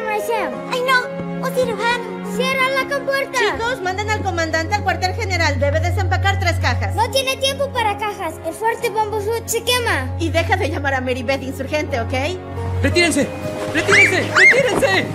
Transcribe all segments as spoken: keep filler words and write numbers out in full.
llama Sam. ¡Ay, no! ¡Un cirujano! ¡Cierra la compuerta! Chicos, manden al comandante al cuartel general. Debe desempacar tres cajas. No tiene tiempo para cajas. El fuerte Bumblefoot se quema. Y deja de llamar a Mary Beth insurgente, ¿ok? ¡Retírense! ¡Retírense! ¡Retírense!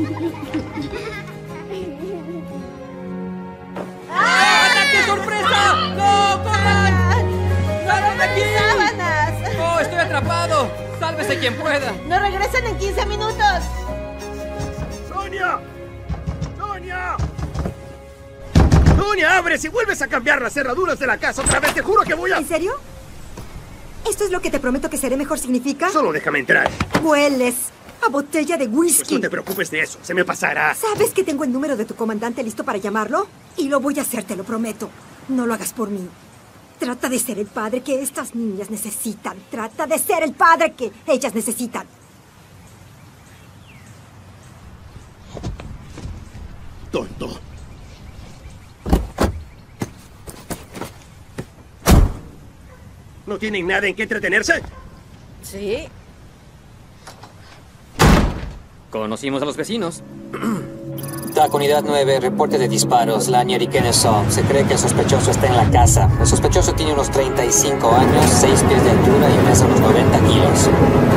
¡Ah! ¡Ataque sorpresa! ¡No! ¡Corran! ¡Salgan de aquí! ¡Sábanas! ¡Oh, estoy atrapado! ¡Sálvese quien pueda! ¡No regresan en quince minutos! ¡Sonia! ¡Sonia! ¡Sonia, abre! Si vuelves a cambiar las cerraduras de la casa otra vez, te juro que voy a... ¿En serio? ¿Esto es lo que te prometo que seré mejor significa? Solo déjame entrar. Hueles a botella de whisky. Pues no te preocupes de eso, se me pasará. ¿Sabes que tengo el número de tu comandante listo para llamarlo? Y lo voy a hacer, te lo prometo. No lo hagas por mí. Trata de ser el padre que estas niñas necesitan. Trata de ser el padre que ellas necesitan. Tonto. ¿No tienen nada en qué entretenerse? Sí. Conocimos a los vecinos. D A C Unidad nueve, reporte de disparos, Lanier y Kennesaw. Se cree que el sospechoso está en la casa. El sospechoso tiene unos treinta y cinco años, seis pies de altura y pesa unos noventa kilos.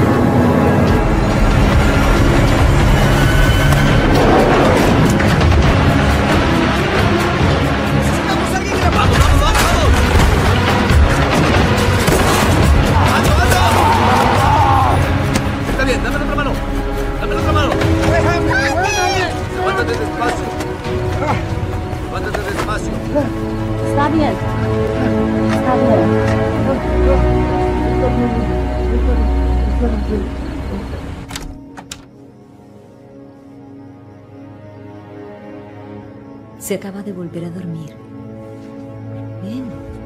Está bien, dame la otra mano. Dame la otra mano. Levántate despacio. Levántate despacio. Está bien. Está bien. Se acaba de volver a dormir. Bien.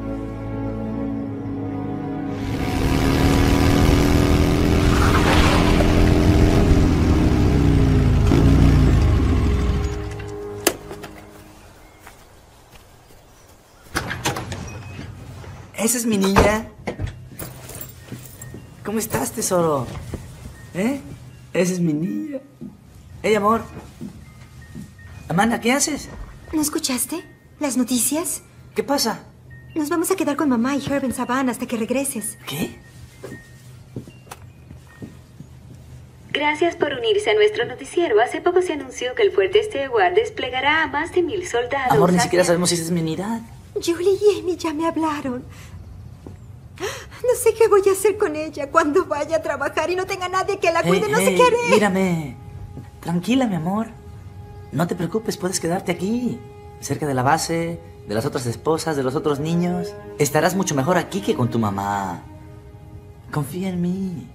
¿Esa es mi niña? ¿Cómo estás, tesoro? ¿Eh? Esa es mi niña. Hey, amor. Amanda, ¿qué haces? ¿No escuchaste las noticias? ¿Qué pasa? Nos vamos a quedar con mamá y Herb en Savannah hasta que regreses. ¿Qué? Gracias por unirse a nuestro noticiero. Hace poco se anunció que el fuerte Stewart desplegará a más de mil soldados. Amor, ni hacia- siquiera sabemos si esa es mi unidad. Julie y Amy ya me hablaron. No sé qué voy a hacer con ella cuando vaya a trabajar y no tenga nadie que la cuide. Hey, no sé hey, qué haré. Mírame. Tranquila, mi amor. No te preocupes, puedes quedarte aquí. Cerca de la base, de las otras esposas, de los otros niños. Estarás mucho mejor aquí que con tu mamá. Confía en mí.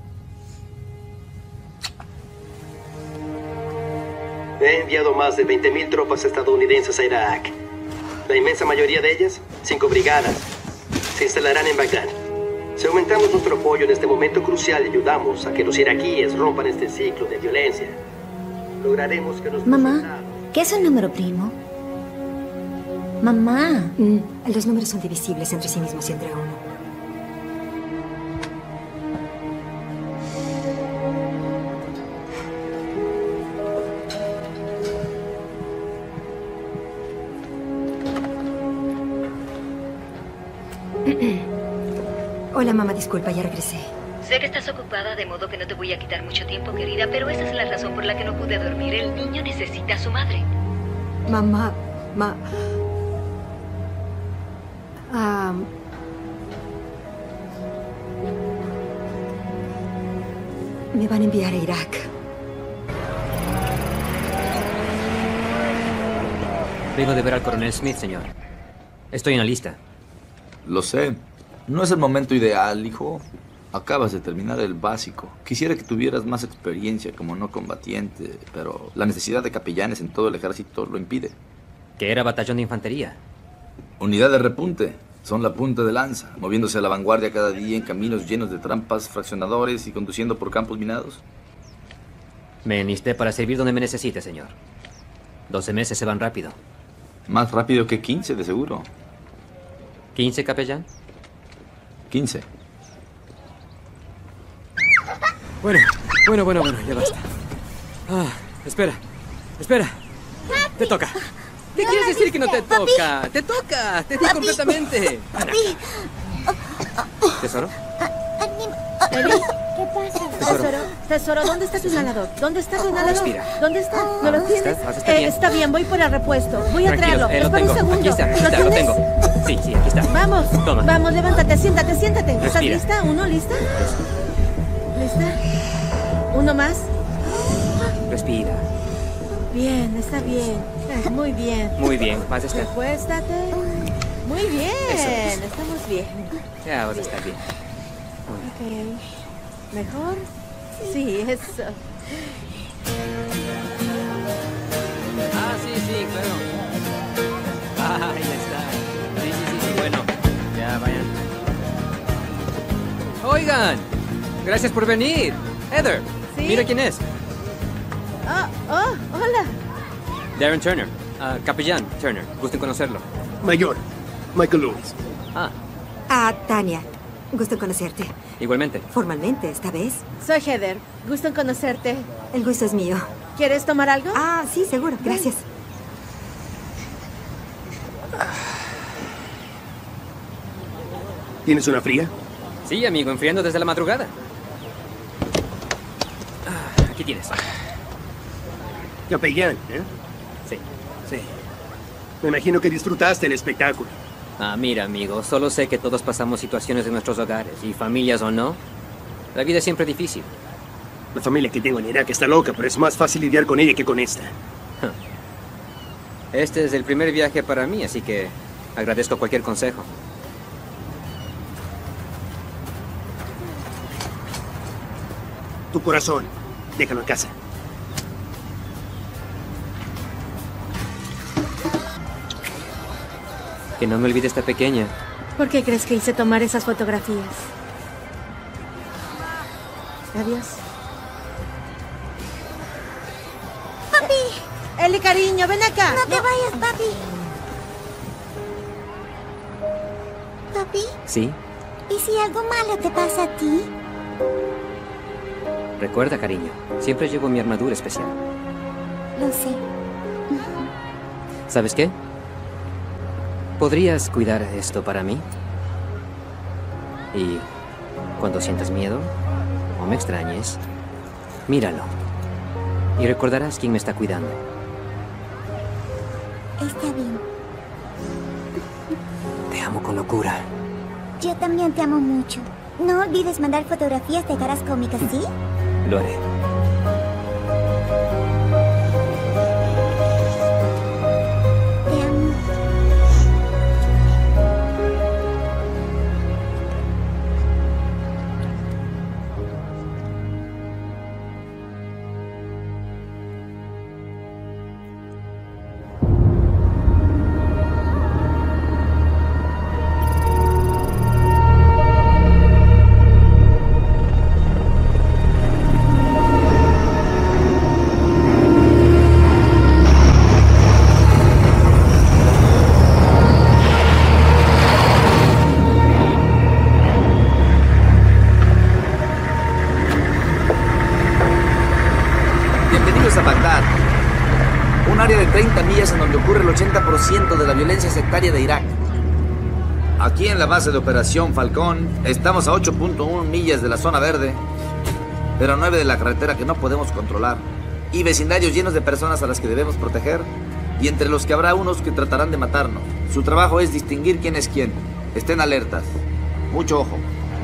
He enviado más de veinte mil tropas estadounidenses a Irak. La inmensa mayoría de ellas, cinco brigadas, se instalarán en Bagdad. Si aumentamos nuestro apoyo en este momento crucial y ayudamos a que los iraquíes rompan este ciclo de violencia, lograremos que nuestros Mamá, soldados... ¿qué es un número primo? Mamá. Mm, los números son divisibles entre sí mismos y entre uno. Hola, mamá, disculpa, ya regresé. Sé que estás ocupada, de modo que no te voy a quitar mucho tiempo, querida, pero esa es la razón por la que no pude dormir. El niño necesita a su madre. Mamá, ma... Ah, me van a enviar a Irak. Vengo de ver al coronel Smith, señor. Estoy en la lista. Lo sé. No es el momento ideal, hijo. Acabas de terminar el básico. Quisiera que tuvieras más experiencia como no combatiente, pero la necesidad de capellanes en todo el ejército lo impide. Que era batallón de infantería. Unidad de repunte. Son la punta de lanza, moviéndose a la vanguardia cada día en caminos llenos de trampas, fraccionadores y conduciendo por campos minados. Me enlisté para servir donde me necesite, señor. Doce meses se van rápido. Más rápido que quince, de seguro. ¿Quince, capellán? Quince. Bueno, bueno, bueno, bueno, ya basta. Ah, Espera, espera. Te toca. ¿Qué ¿No quieres la decir que no te viste, papi? toca? Te toca, te di completamente. Papi. ¿Tesoro? Eli, ¿Qué pasa? tesoro, tesoro, ¿dónde está tu inhalador? ¿Dónde está tu inhalador? Respira. ¿Dónde está? ¿No lo tienes? Está- está Eh, bien. está bien, voy por el repuesto. Voy a Tranquilos, traerlo. eh, lo Espera un tengo. segundo. Aquí está, aquí ¿Lo está, lo tienes? tengo. Sí, sí, aquí está. Vamos, Toma. vamos, levántate, siéntate, siéntate. ¿Estás Respira. lista? ¿Uno, lista? ¿Lista? ¿Uno más? Respira. Bien, está bien. Eh, Muy bien. Muy bien, vas a estar. Recuéstate. Muy bien, Eso es. estamos bien. Ya vas a estar bien. Ok. ¿Mejor? Sí, eso. Ah, sí, sí, claro. Ah, ahí está. Sí, sí, sí, sí, bueno. Ya, vayan. Oigan, gracias por venir. Heather, ¿Sí? mira quién es. Oh, oh, hola. Darren Turner, ah, capellán Turner. Gusto en conocerlo. Mayor, Michael Lewis. Ah, Ah, Tania. Gusto en conocerte. igualmente. Formalmente, esta vez. Soy Heather. Gusto en conocerte. El gusto es mío. ¿Quieres tomar algo? Ah, sí, seguro. Gracias. ¿Tienes una fría? Sí, amigo, enfriando desde la madrugada. Ah, aquí tienes. Capellán, ¿eh? Sí. Sí. Me imagino que disfrutaste el espectáculo. Ah, mira, amigo, solo sé que todos pasamos situaciones en nuestros hogares, y familias o no. La vida es siempre difícil. La familia que tengo en Irak está loca, pero es más fácil lidiar con ella que con esta. Este es el primer viaje para mí, así que agradezco cualquier consejo. Tu corazón, déjalo en casa. Que no me olvide esta pequeña. ¿Por qué crees que hice tomar esas fotografías? Adiós. Papi, Eli, cariño, ven acá. no te vayas, papi. Papi, ¿Sí? ¿y si algo malo te pasa a ti? Recuerda, cariño, siempre llevo mi armadura especial. Lo sé. ¿Sabes qué? ¿Podrías cuidar esto para mí? Y cuando sientas miedo o me extrañes, míralo. Y recordarás quién me está cuidando. Está bien. Te amo con locura. Yo también te amo mucho. No olvides mandar fotografías de caras cómicas, ¿sí? Lo haré. Te amo. Bienvenidos a Bagdad, un área de treinta millas en donde ocurre el ochenta por ciento de la violencia sectaria de Irak. Aquí en la base de operación Falcón estamos a ocho punto uno millas de la zona verde, pero a nueve de la carretera que no podemos controlar, y vecindarios llenos de personas a las que debemos proteger, y entre los que habrá unos que tratarán de matarnos. Su trabajo es distinguir quién es quién. Estén alertas. Mucho ojo.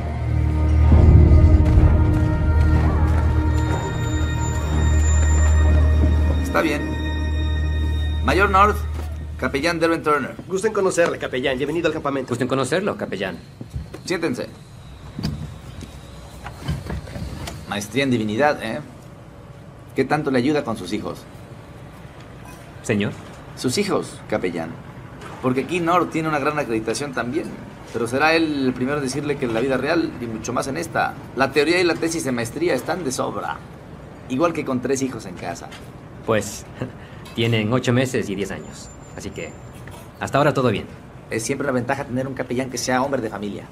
Está bien. Mayor North, capellán Darren Turner. Gusto en conocerle, capellán. Bienvenido al campamento. Gusto en conocerlo, capellán. Siéntense. Maestría en divinidad, ¿eh? ¿Qué tanto le ayuda con sus hijos? Señor. Sus hijos, capellán. Porque aquí North tiene una gran acreditación también. Pero será él el primero en decirle que en la vida real, y mucho más en esta, la teoría y la tesis de maestría están de sobra. Igual que con tres hijos en casa. Pues tienen ocho meses y diez años. Así que hasta ahora todo bien. Es siempre una ventaja tener un capellán que sea hombre de familia.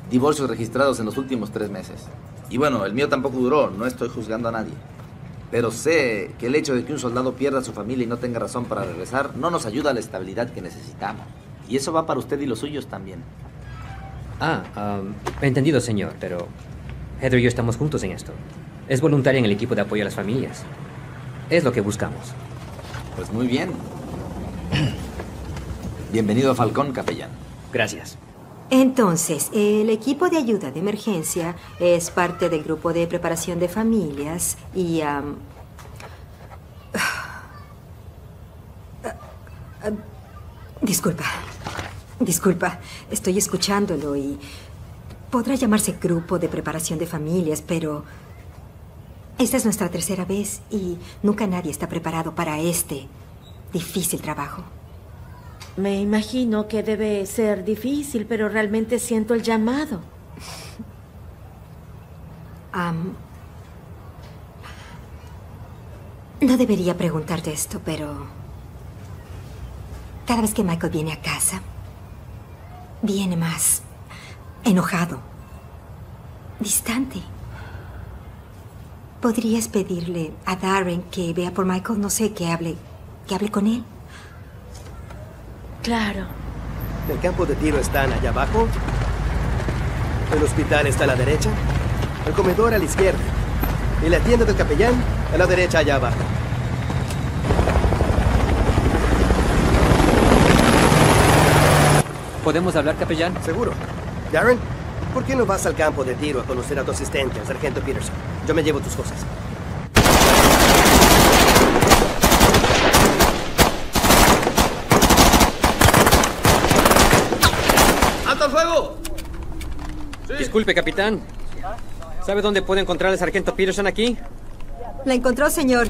divorcios registrados en los últimos tres meses. Y bueno, el mío tampoco duró, no estoy juzgando a nadie. Pero sé que el hecho de que un soldado pierda a su familia y no tenga razón para regresar no nos ayuda a la estabilidad que necesitamos. Y eso va para usted y los suyos también. Ah, um, entendido, señor, pero Heather y yo estamos juntos en esto. Es voluntaria en el equipo de apoyo a las familias. Es lo que buscamos. Pues muy bien. Bienvenido a Falcón, capellán. Gracias. Entonces, el equipo de ayuda de emergencia es parte del grupo de preparación de familias y... Um, uh, uh, disculpa, disculpa, estoy escuchándolo y podrá llamarse grupo de preparación de familias, pero esta es nuestra tercera vez y nunca nadie está preparado para este difícil trabajo. Me imagino que debe ser difícil, pero realmente siento el llamado. Um, no debería preguntarte esto, pero cada vez que Michael viene a casa, viene más enojado, distante. ¿Podrías pedirle a Darren que vea por Michael? No sé, que hable, que hable con él. Claro. ¿El campo de tiro están allá abajo? ¿El hospital está a la derecha? El comedor a la izquierda. ¿Y la tienda del capellán? A la derecha allá abajo. ¿Podemos hablar, capellán? Seguro. Darren, ¿por qué no vas al campo de tiro a conocer a tu asistente, al sargento Peterson? Yo me llevo tus cosas. ¡Fuego! Sí. Disculpe, capitán. ¿Sabe dónde puedo encontrar al sargento Peterson aquí? La encontró, señor.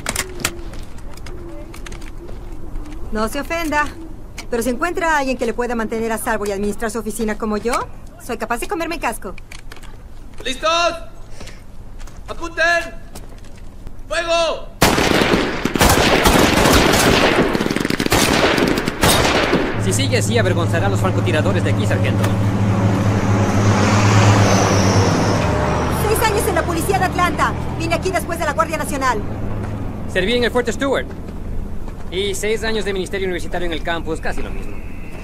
No se ofenda, pero si encuentra a alguien que le pueda mantener a salvo y administrar su oficina como yo, soy capaz de comerme casco. ¿Listos? ¡Apunten! ¡Fuego! Si sigue así, avergonzará a los francotiradores de aquí, sargento. Seis años en la policía de Atlanta. Vine aquí después de la Guardia Nacional. Serví en el Fuerte Stewart. Y seis años de ministerio universitario en el campus, casi lo mismo.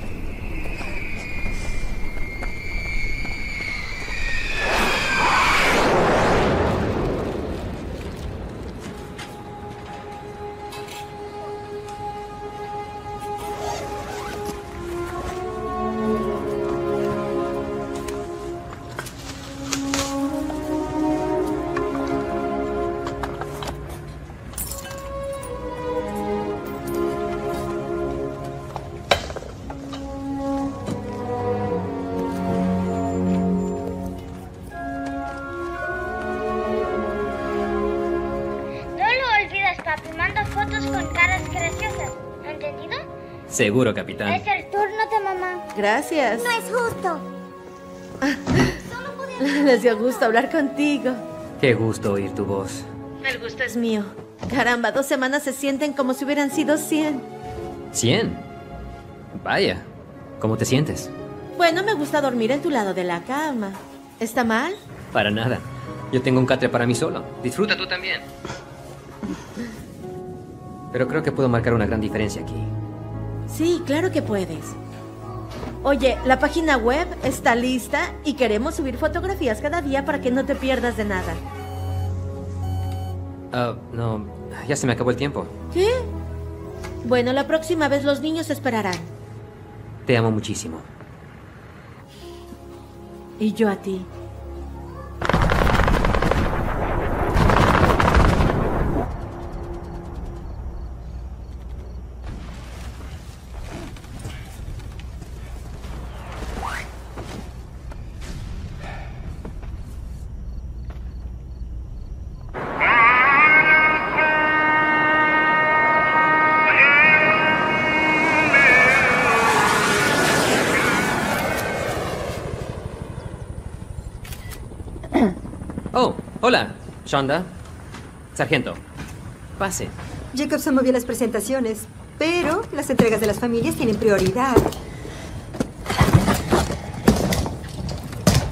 Seguro, capitán. Es el turno de mamá. Gracias. No es justo. Les dio gusto hablar contigo. Qué gusto oír tu voz. El gusto es mío. Caramba, dos semanas se sienten como si hubieran sido cien. ¿Cien? Vaya. ¿Cómo te sientes? Bueno, me gusta dormir en tu lado de la cama. ¿Está mal? Para nada. Yo tengo un catre para mí solo. Disfruta tú también. Pero creo que puedo marcar una gran diferencia aquí. Sí, claro que puedes. Oye, la página web está lista y queremos subir fotografías cada día para que no te pierdas de nada. Ah, uh, no, ya se me acabó el tiempo. ¿Qué? Bueno, la próxima vez los niños esperarán. Te amo muchísimo. Y yo a ti. Oh, hola, Shonda. Sargento, pase. Jacobson movió las presentaciones, pero las entregas de las familias tienen prioridad.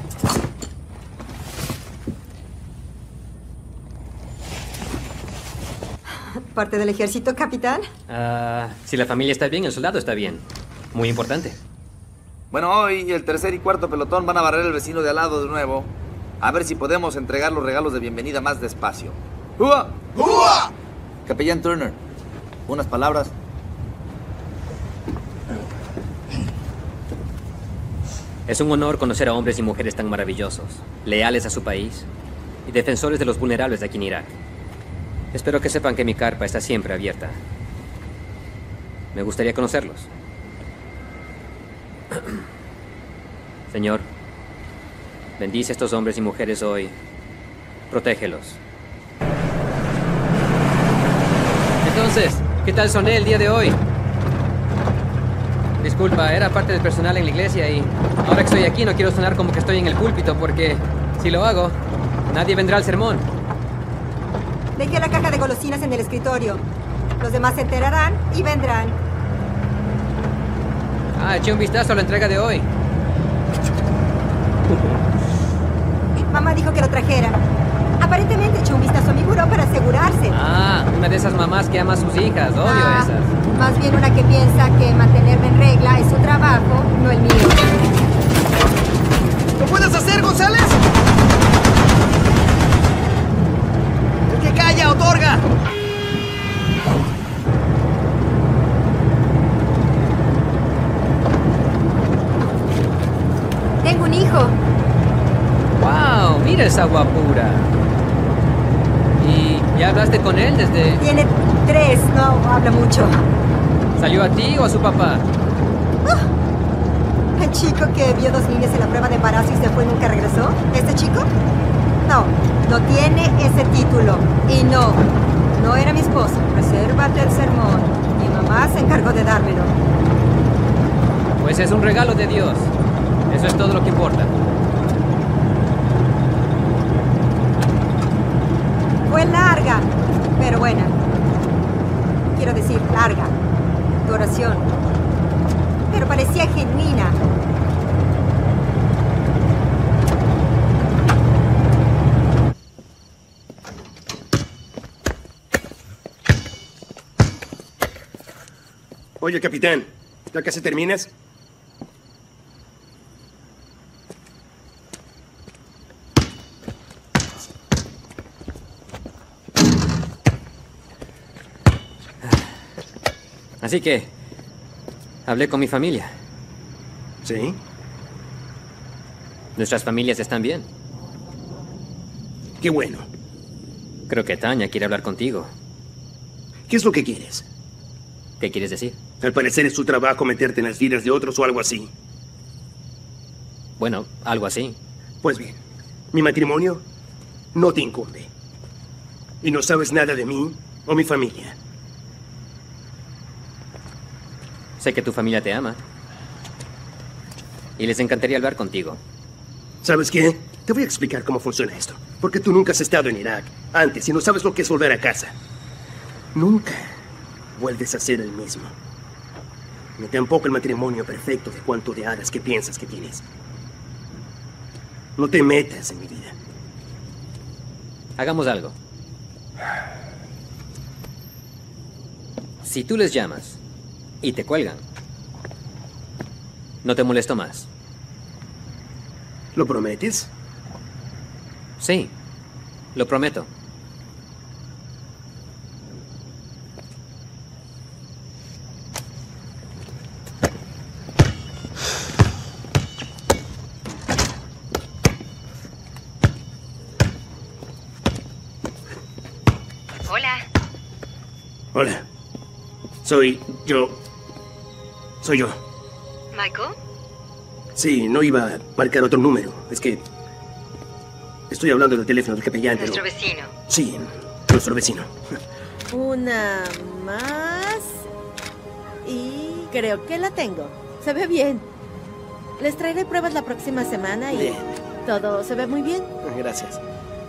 parte del ejército, capitán? Ah, si la familia está bien, el soldado está bien. Muy importante. Bueno, hoy el tercer y cuarto pelotón van a barrer el vecino de al lado de nuevo. A ver si podemos entregar los regalos de bienvenida más despacio. ¡Ua! ¡Ua! Capellán Turner, unas palabras. Es un honor conocer a hombres y mujeres tan maravillosos, leales a su país y defensores de los vulnerables de aquí en Irak. Espero que sepan que mi carpa está siempre abierta. Me gustaría conocerlos. Señor, bendice a estos hombres y mujeres hoy. Protégelos. Entonces, ¿qué tal soné el día de hoy? Disculpa, era parte del personal en la iglesia y ahora que estoy aquí no quiero sonar como que estoy en el púlpito porque si lo hago, nadie vendrá al sermón. Dejé la caja de golosinas en el escritorio. Los demás se enterarán y vendrán. Ah, eché un vistazo a la entrega de hoy. Mamá dijo que lo trajera. Aparentemente echó un vistazo a mi buró para asegurarse. Ah, una de esas mamás que ama a sus hijas. Odio Ah, esas. Más bien una que piensa que mantenerme en regla es su trabajo, no el mío. ¿Lo puedes hacer, González? El que calla, otorga. Tengo un hijo. ¡Wow! Mira esa guapura. ¿Y ya hablaste con él desde...? Tiene tres, no habla mucho. ¿Salió a ti o a su papá? Ah, ¿el chico que vio dos niñas en la prueba de embarazo y se fue y nunca regresó? ¿Este chico? No, no tiene ese título. Y no, no era mi esposo. Resérvate el sermón. Mi mamá se encargó de dármelo. Pues es un regalo de Dios. Eso es todo lo que importa. Fue larga, pero buena. Quiero decir, larga. Tu oración. Pero parecía genuina. Oye, capitán, ¿ya casi terminas? Así que... hablé con mi familia. ¿Sí? Nuestras familias están bien. Qué bueno. Creo que Tanya quiere hablar contigo. ¿Qué es lo que quieres? ¿Qué quieres decir? Al parecer es tu trabajo meterte en las vidas de otros o algo así. Bueno, algo así. Pues bien, mi matrimonio no te incumbe. Y no sabes nada de mí o mi familia. Sé que tu familia te ama. Y les encantaría hablar contigo. ¿Sabes qué? Te voy a explicar cómo funciona esto. Porque tú nunca has estado en Irak antes y no sabes lo que es volver a casa. Nunca vuelves a ser el mismo. Ni tampoco el matrimonio perfecto de cuánto de hadas que piensas que tienes. No te metas en mi vida. Hagamos algo. Si tú les llamas y te cuelgan, no te molesto más. ¿Lo prometes? Sí, lo prometo. Hola. Hola. Soy yo. Soy yo. ¿Michael? Sí, no iba a marcar otro número. Es que estoy hablando del teléfono del capellán, pero... Nuestro vecino. Sí, nuestro vecino. Una más. Y creo que la tengo. Se ve bien. Les traeré pruebas la próxima semana y Bien. todo se ve muy bien. Gracias.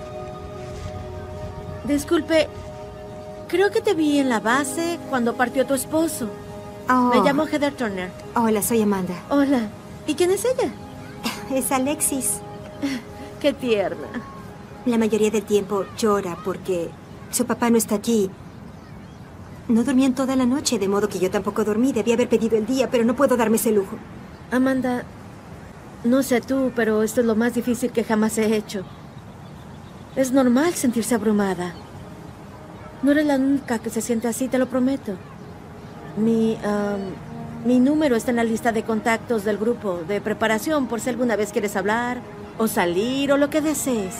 Disculpe, creo que te vi en la base cuando partió tu esposo. Oh. Me llamo Heather Turner. Hola, soy Amanda. Hola. ¿Y quién es ella? Es Alexis. Qué tierna. La mayoría del tiempo llora porque su papá no está aquí. No dormían toda la noche, de modo que yo tampoco dormí. Debí haber pedido el día, pero no puedo darme ese lujo. Amanda, no sé tú, pero esto es lo más difícil que jamás he hecho. Es normal sentirse abrumada. No eres la única que se siente así, te lo prometo. Mi, um, mi número está en la lista de contactos del grupo de preparación por si alguna vez quieres hablar o salir o lo que desees.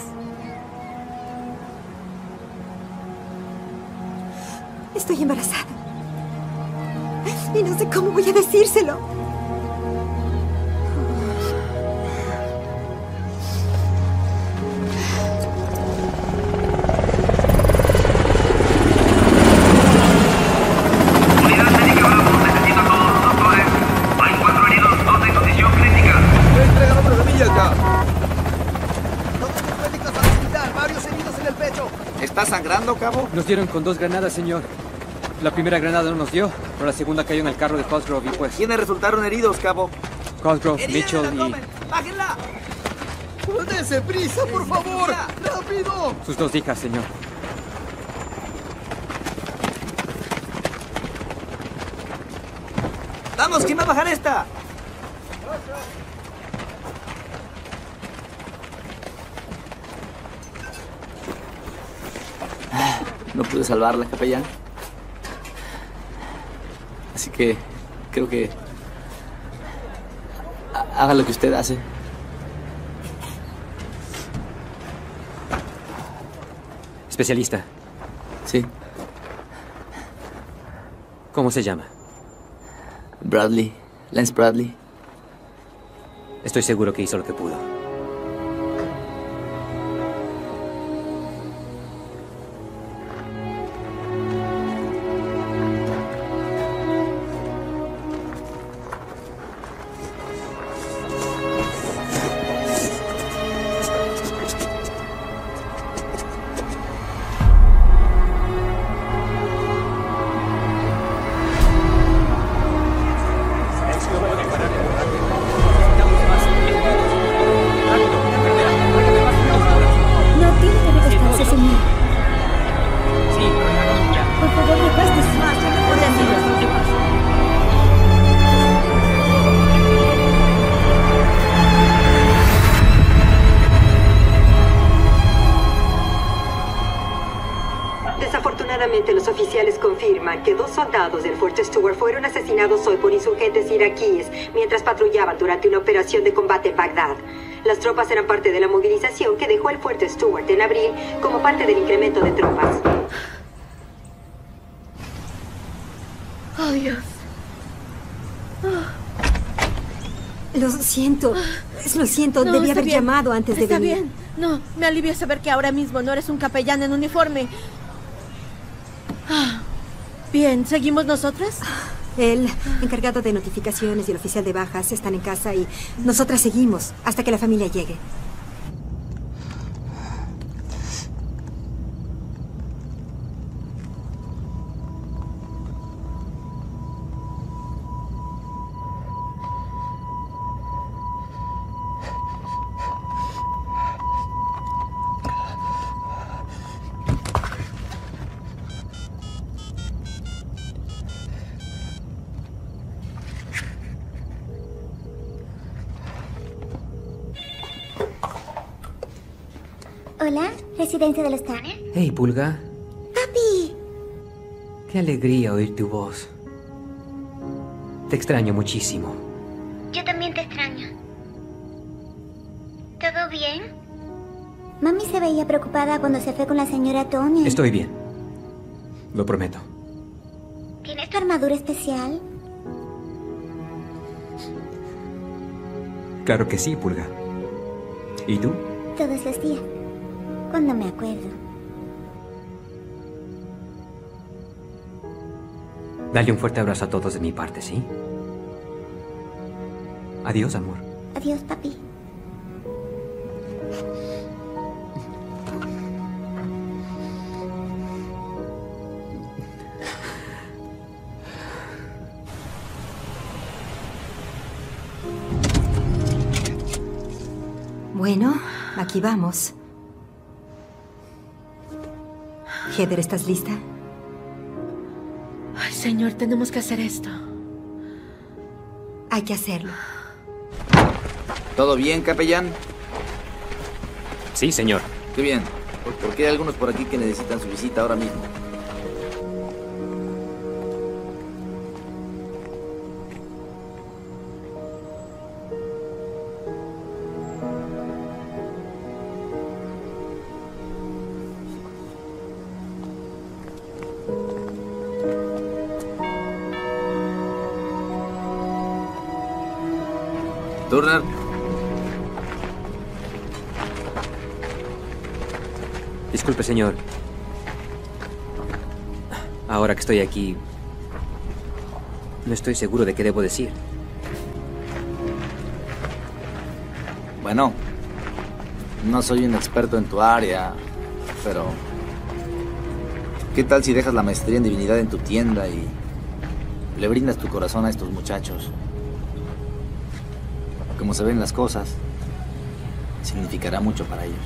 Estoy embarazada. Y no sé cómo voy a decírselo. Unidad médica Bravo, necesito a todos los doctores. Hay cuatro heridos, dos en condición crítica. Entrega nombre de Villa. Doctores médicos al hospital, varios heridos en el pecho. ¿Está sangrando, cabo? Nos dieron con dos granadas, señor. La primera granada no nos dio, pero la segunda cayó en el carro de Cosgrove y pues... ¿Quiénes resultaron heridos, cabo? Cosgrove, Mitchell y... ¡Bájenla! ¡Dense prisa, por favor! ¡Rápido! sus dos hijas, señor. ¡Vamos! ¿Quién va a bajar esta? No pude salvarla, capellán. Así que creo que haga lo que usted hace. Especialista. Sí. ¿Cómo se llama? Bradley. Lance Bradley. Estoy seguro que hizo lo que pudo. Desafortunadamente, los oficiales confirman que dos soldados del Fuerte Stewart fueron asesinados hoy por insurgentes iraquíes mientras patrullaban durante una operación de combate en Bagdad. Las tropas eran parte de la movilización que dejó el Fuerte Stewart en abril como parte del incremento de tropas. Oh, Dios. Oh. Lo siento. Lo siento. No, Debí haber bien. llamado antes de está venir. Está bien. No, me alivia saber que ahora mismo no eres un capellán en uniforme. Ah, bien, ¿seguimos nosotras? El encargado de notificaciones y el oficial de bajas están en casa y nosotras seguimos hasta que la familia llegue. Hola, residencia de los Tanner. Hey, Pulga. ¡Papi! Qué alegría oír tu voz. Te extraño muchísimo. Yo también te extraño. ¿Todo bien? Mami se veía preocupada cuando se fue con la señora Tony. Estoy bien. Lo prometo. ¿Tienes tu armadura especial? Claro que sí, Pulga. ¿Y tú? Todos los días. Cuando me acuerdo. Dale un fuerte abrazo a todos de mi parte, ¿sí? Adiós, amor. Adiós, papi. Bueno, aquí vamos. Heather, ¿estás lista? Señor, tenemos que hacer esto. Hay que hacerlo. ¿Todo bien, capellán? Sí, señor. Qué bien. Porque hay algunos por aquí que necesitan su visita ahora mismo. Turner. Disculpe, señor. Ahora que estoy aquí, no estoy seguro de qué debo decir. Bueno, no soy un experto en tu área, pero ¿qué tal si dejas la maestría en divinidad en tu tienda y le brindas tu corazón a estos muchachos? Como se ven las cosas, significará mucho para ellos.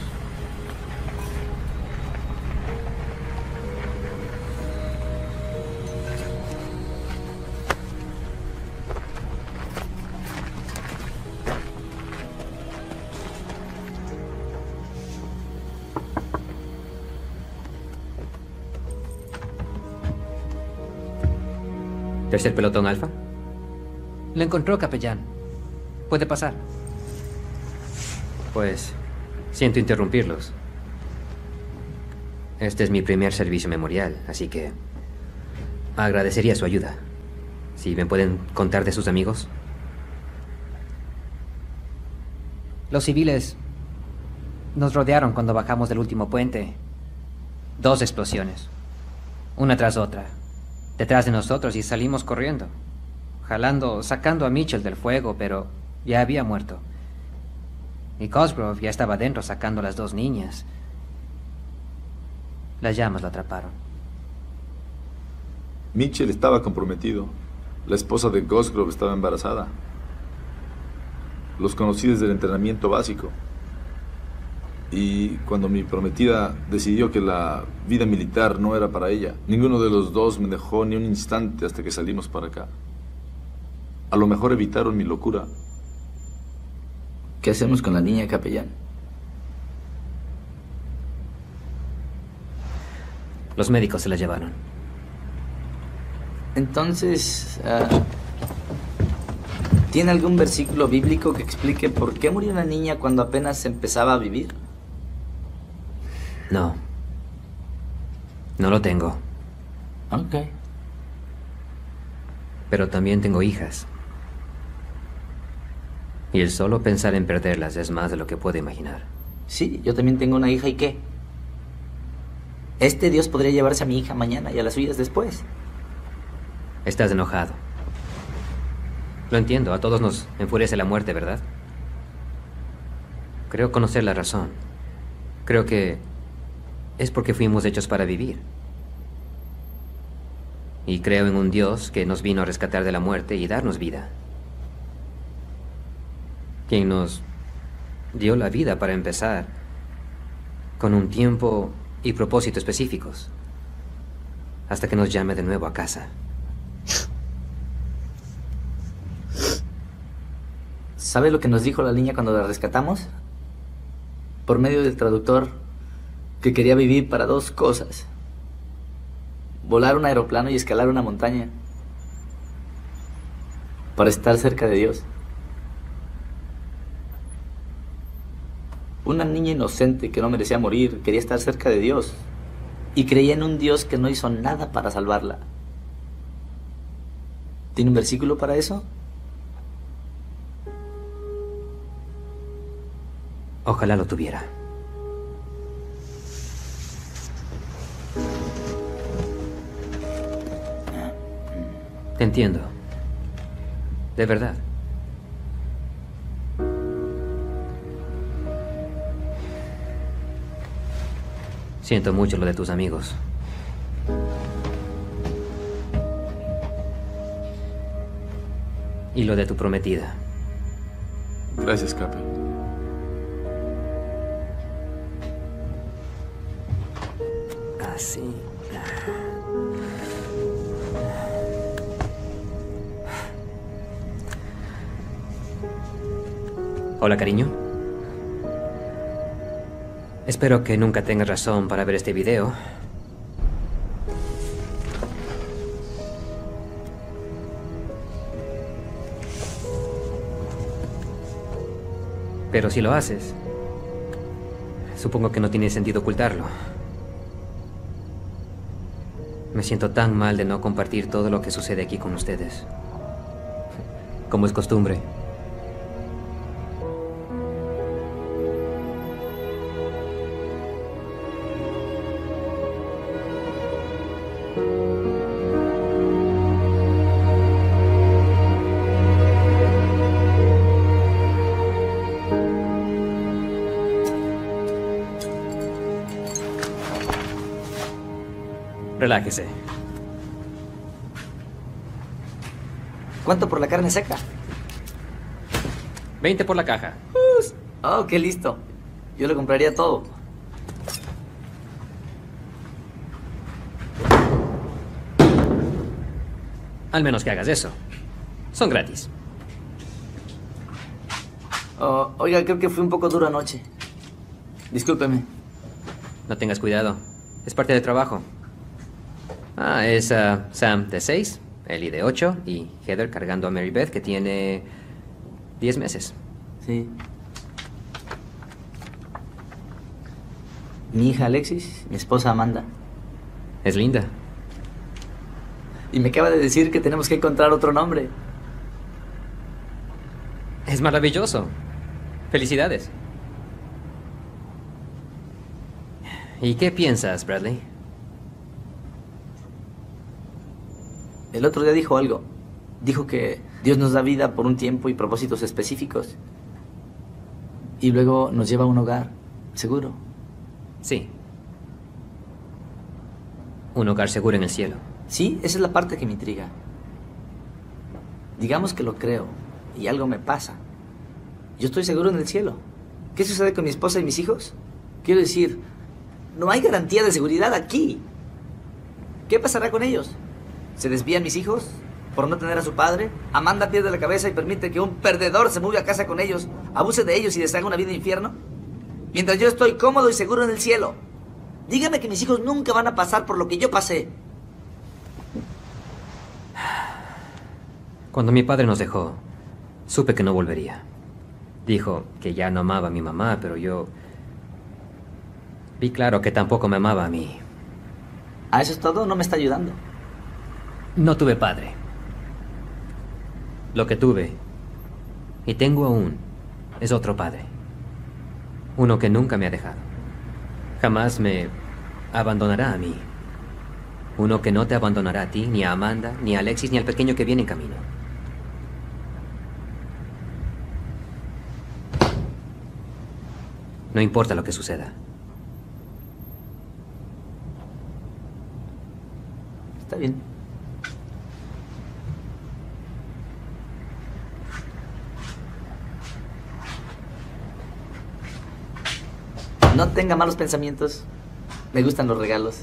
¿Tercer pelotón alfa? Lo encontró, capellán. Puede pasar. Pues, siento interrumpirlos. Este es mi primer servicio memorial, así que agradecería su ayuda. Si me pueden contar de sus amigos. Los civiles nos rodearon cuando bajamos del último puente. Dos explosiones, una tras otra, detrás de nosotros, y salimos corriendo, jalando, sacando a Mitchell del fuego, pero ya había muerto. Y Cosgrove ya estaba dentro sacando a las dos niñas. Las llamas lo atraparon. Mitchell estaba comprometido. La esposa de Cosgrove estaba embarazada. Los conocí desde el entrenamiento básico. Y cuando mi prometida decidió que la vida militar no era para ella, ninguno de los dos me dejó ni un instante hasta que salimos para acá. A lo mejor evitaron mi locura. ¿Qué hacemos con la niña, capellán? Los médicos se la llevaron. Entonces, uh, ¿tiene algún versículo bíblico que explique por qué murió una niña cuando apenas empezaba a vivir? No. No lo tengo. Ok. Pero también tengo hijas. Y el solo pensar en perderlas es más de lo que puedo imaginar. Sí, yo también tengo una hija, ¿y qué? Este Dios podría llevarse a mi hija mañana y a las suyas después. Estás enojado. Lo entiendo, a todos nos enfurece la muerte, ¿verdad? Creo conocer la razón. Creo que es porque fuimos hechos para vivir. Y creo en un Dios que nos vino a rescatar de la muerte y darnos vida. Quien nos dio la vida para empezar, con un tiempo y propósito específicos, hasta que nos llame de nuevo a casa. ¿Sabe lo que nos dijo la niña cuando la rescatamos? Por medio del traductor, que quería vivir para dos cosas: volar un aeroplano y escalar una montaña, para estar cerca de Dios. Una niña inocente que no merecía morir quería estar cerca de Dios y creía en un Dios que no hizo nada para salvarla. ¿Tiene un versículo para eso? Ojalá lo tuviera. Te entiendo. De verdad. Siento mucho lo de tus amigos. Y lo de tu prometida. Gracias, Cape. Así. Hola, cariño. Espero que nunca tengas razón para ver este video. Pero si lo haces, supongo que no tiene sentido ocultarlo. Me siento tan mal de no compartir todo lo que sucede aquí con ustedes. Como es costumbre. Relájese. ¿Cuánto por la carne seca? veinte por la caja. Oh, qué listo. Yo le compraría todo. Al menos que hagas eso. Son gratis. Oh, oiga, creo que fui un poco duro anoche. Discúlpeme. No tengas cuidado. Es parte del trabajo. Ah, es uh, Sam de seis, Ellie de ocho y Heather cargando a Mary Beth, que tiene diez meses. Sí. Mi hija Alexis, mi esposa Amanda. Es linda. Y me acaba de decir que tenemos que encontrar otro nombre. Es maravilloso. Felicidades. ¿Y qué piensas, Bradley? El otro día dijo algo. Dijo que Dios nos da vida por un tiempo y propósitos específicos. Y luego nos lleva a un hogar, seguro. Sí. Un hogar seguro en el cielo. Sí, esa es la parte que me intriga. Digamos que lo creo y algo me pasa. Yo estoy seguro en el cielo. ¿Qué sucede con mi esposa y mis hijos? Quiero decir, no hay garantía de seguridad aquí. ¿Qué pasará con ellos? ¿Se desvían mis hijos por no tener a su padre? ¿Amanda pierde la cabeza y permite que un perdedor se mueva a casa con ellos, abuse de ellos y les haga una vida de infierno? Mientras yo estoy cómodo y seguro en el cielo. Dígame que mis hijos nunca van a pasar por lo que yo pasé. Cuando mi padre nos dejó, supe que no volvería. Dijo que ya no amaba a mi mamá, pero yo vi claro que tampoco me amaba a mí. ¿A eso es todo? No me está ayudando. No tuve padre. Lo que tuve, y tengo aún, es otro padre. Uno que nunca me ha dejado. Jamás me abandonará a mí. Uno que no te abandonará a ti, ni a Amanda, ni a Alexis, ni al pequeño que viene en camino. No importa lo que suceda. Está bien. No tenga malos pensamientos. Me gustan los regalos.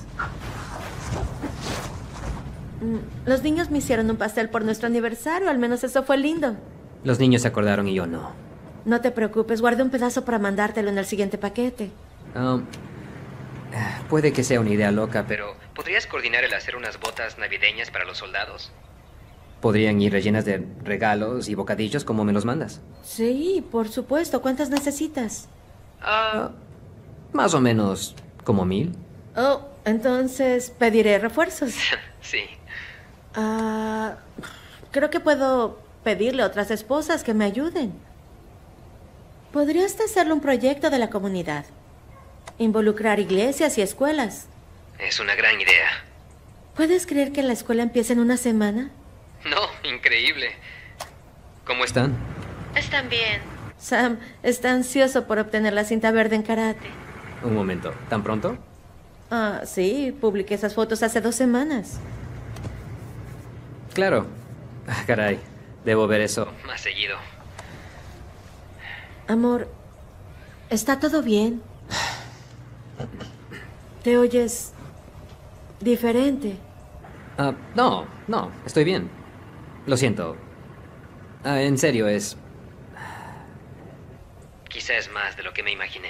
Los niños me hicieron un pastel por nuestro aniversario, al menos eso fue lindo. Los niños se acordaron y yo no. No te preocupes, guardé un pedazo para mandártelo en el siguiente paquete. Um, puede que sea una idea loca, pero ¿podrías coordinar el hacer unas botas navideñas para los soldados? Podrían ir rellenas de regalos y bocadillos como me los mandas. Sí, por supuesto. ¿Cuántas necesitas? Ah, más o menos como mil. Oh, entonces pediré refuerzos. Sí. Ah, creo que puedo pedirle a otras esposas que me ayuden. Podrías hacerle un proyecto de la comunidad. Involucrar iglesias y escuelas. Es una gran idea. ¿Puedes creer que la escuela empieza en una semana? No, increíble. ¿Cómo están? Están bien. Sam está ansioso por obtener la cinta verde en karate. Un momento, ¿tan pronto? Ah, sí, publiqué esas fotos hace dos semanas. Claro. Ah, caray, debo ver eso más seguido. Amor, ¿está todo bien? ¿Te oyes diferente? Ah, no, no, estoy bien. Lo siento. Ah, en serio, es... Quizá es más de lo que me imaginé.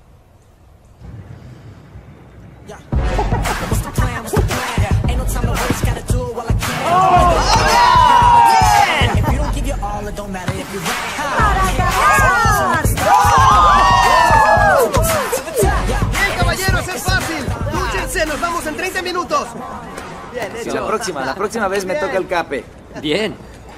¡Bien, caballeros! ¡Es fácil! ¡Dúchense! ¡Nos vamos en treinta minutos! Bien, sí, la próxima, la próxima vez me toca el cape. Bien.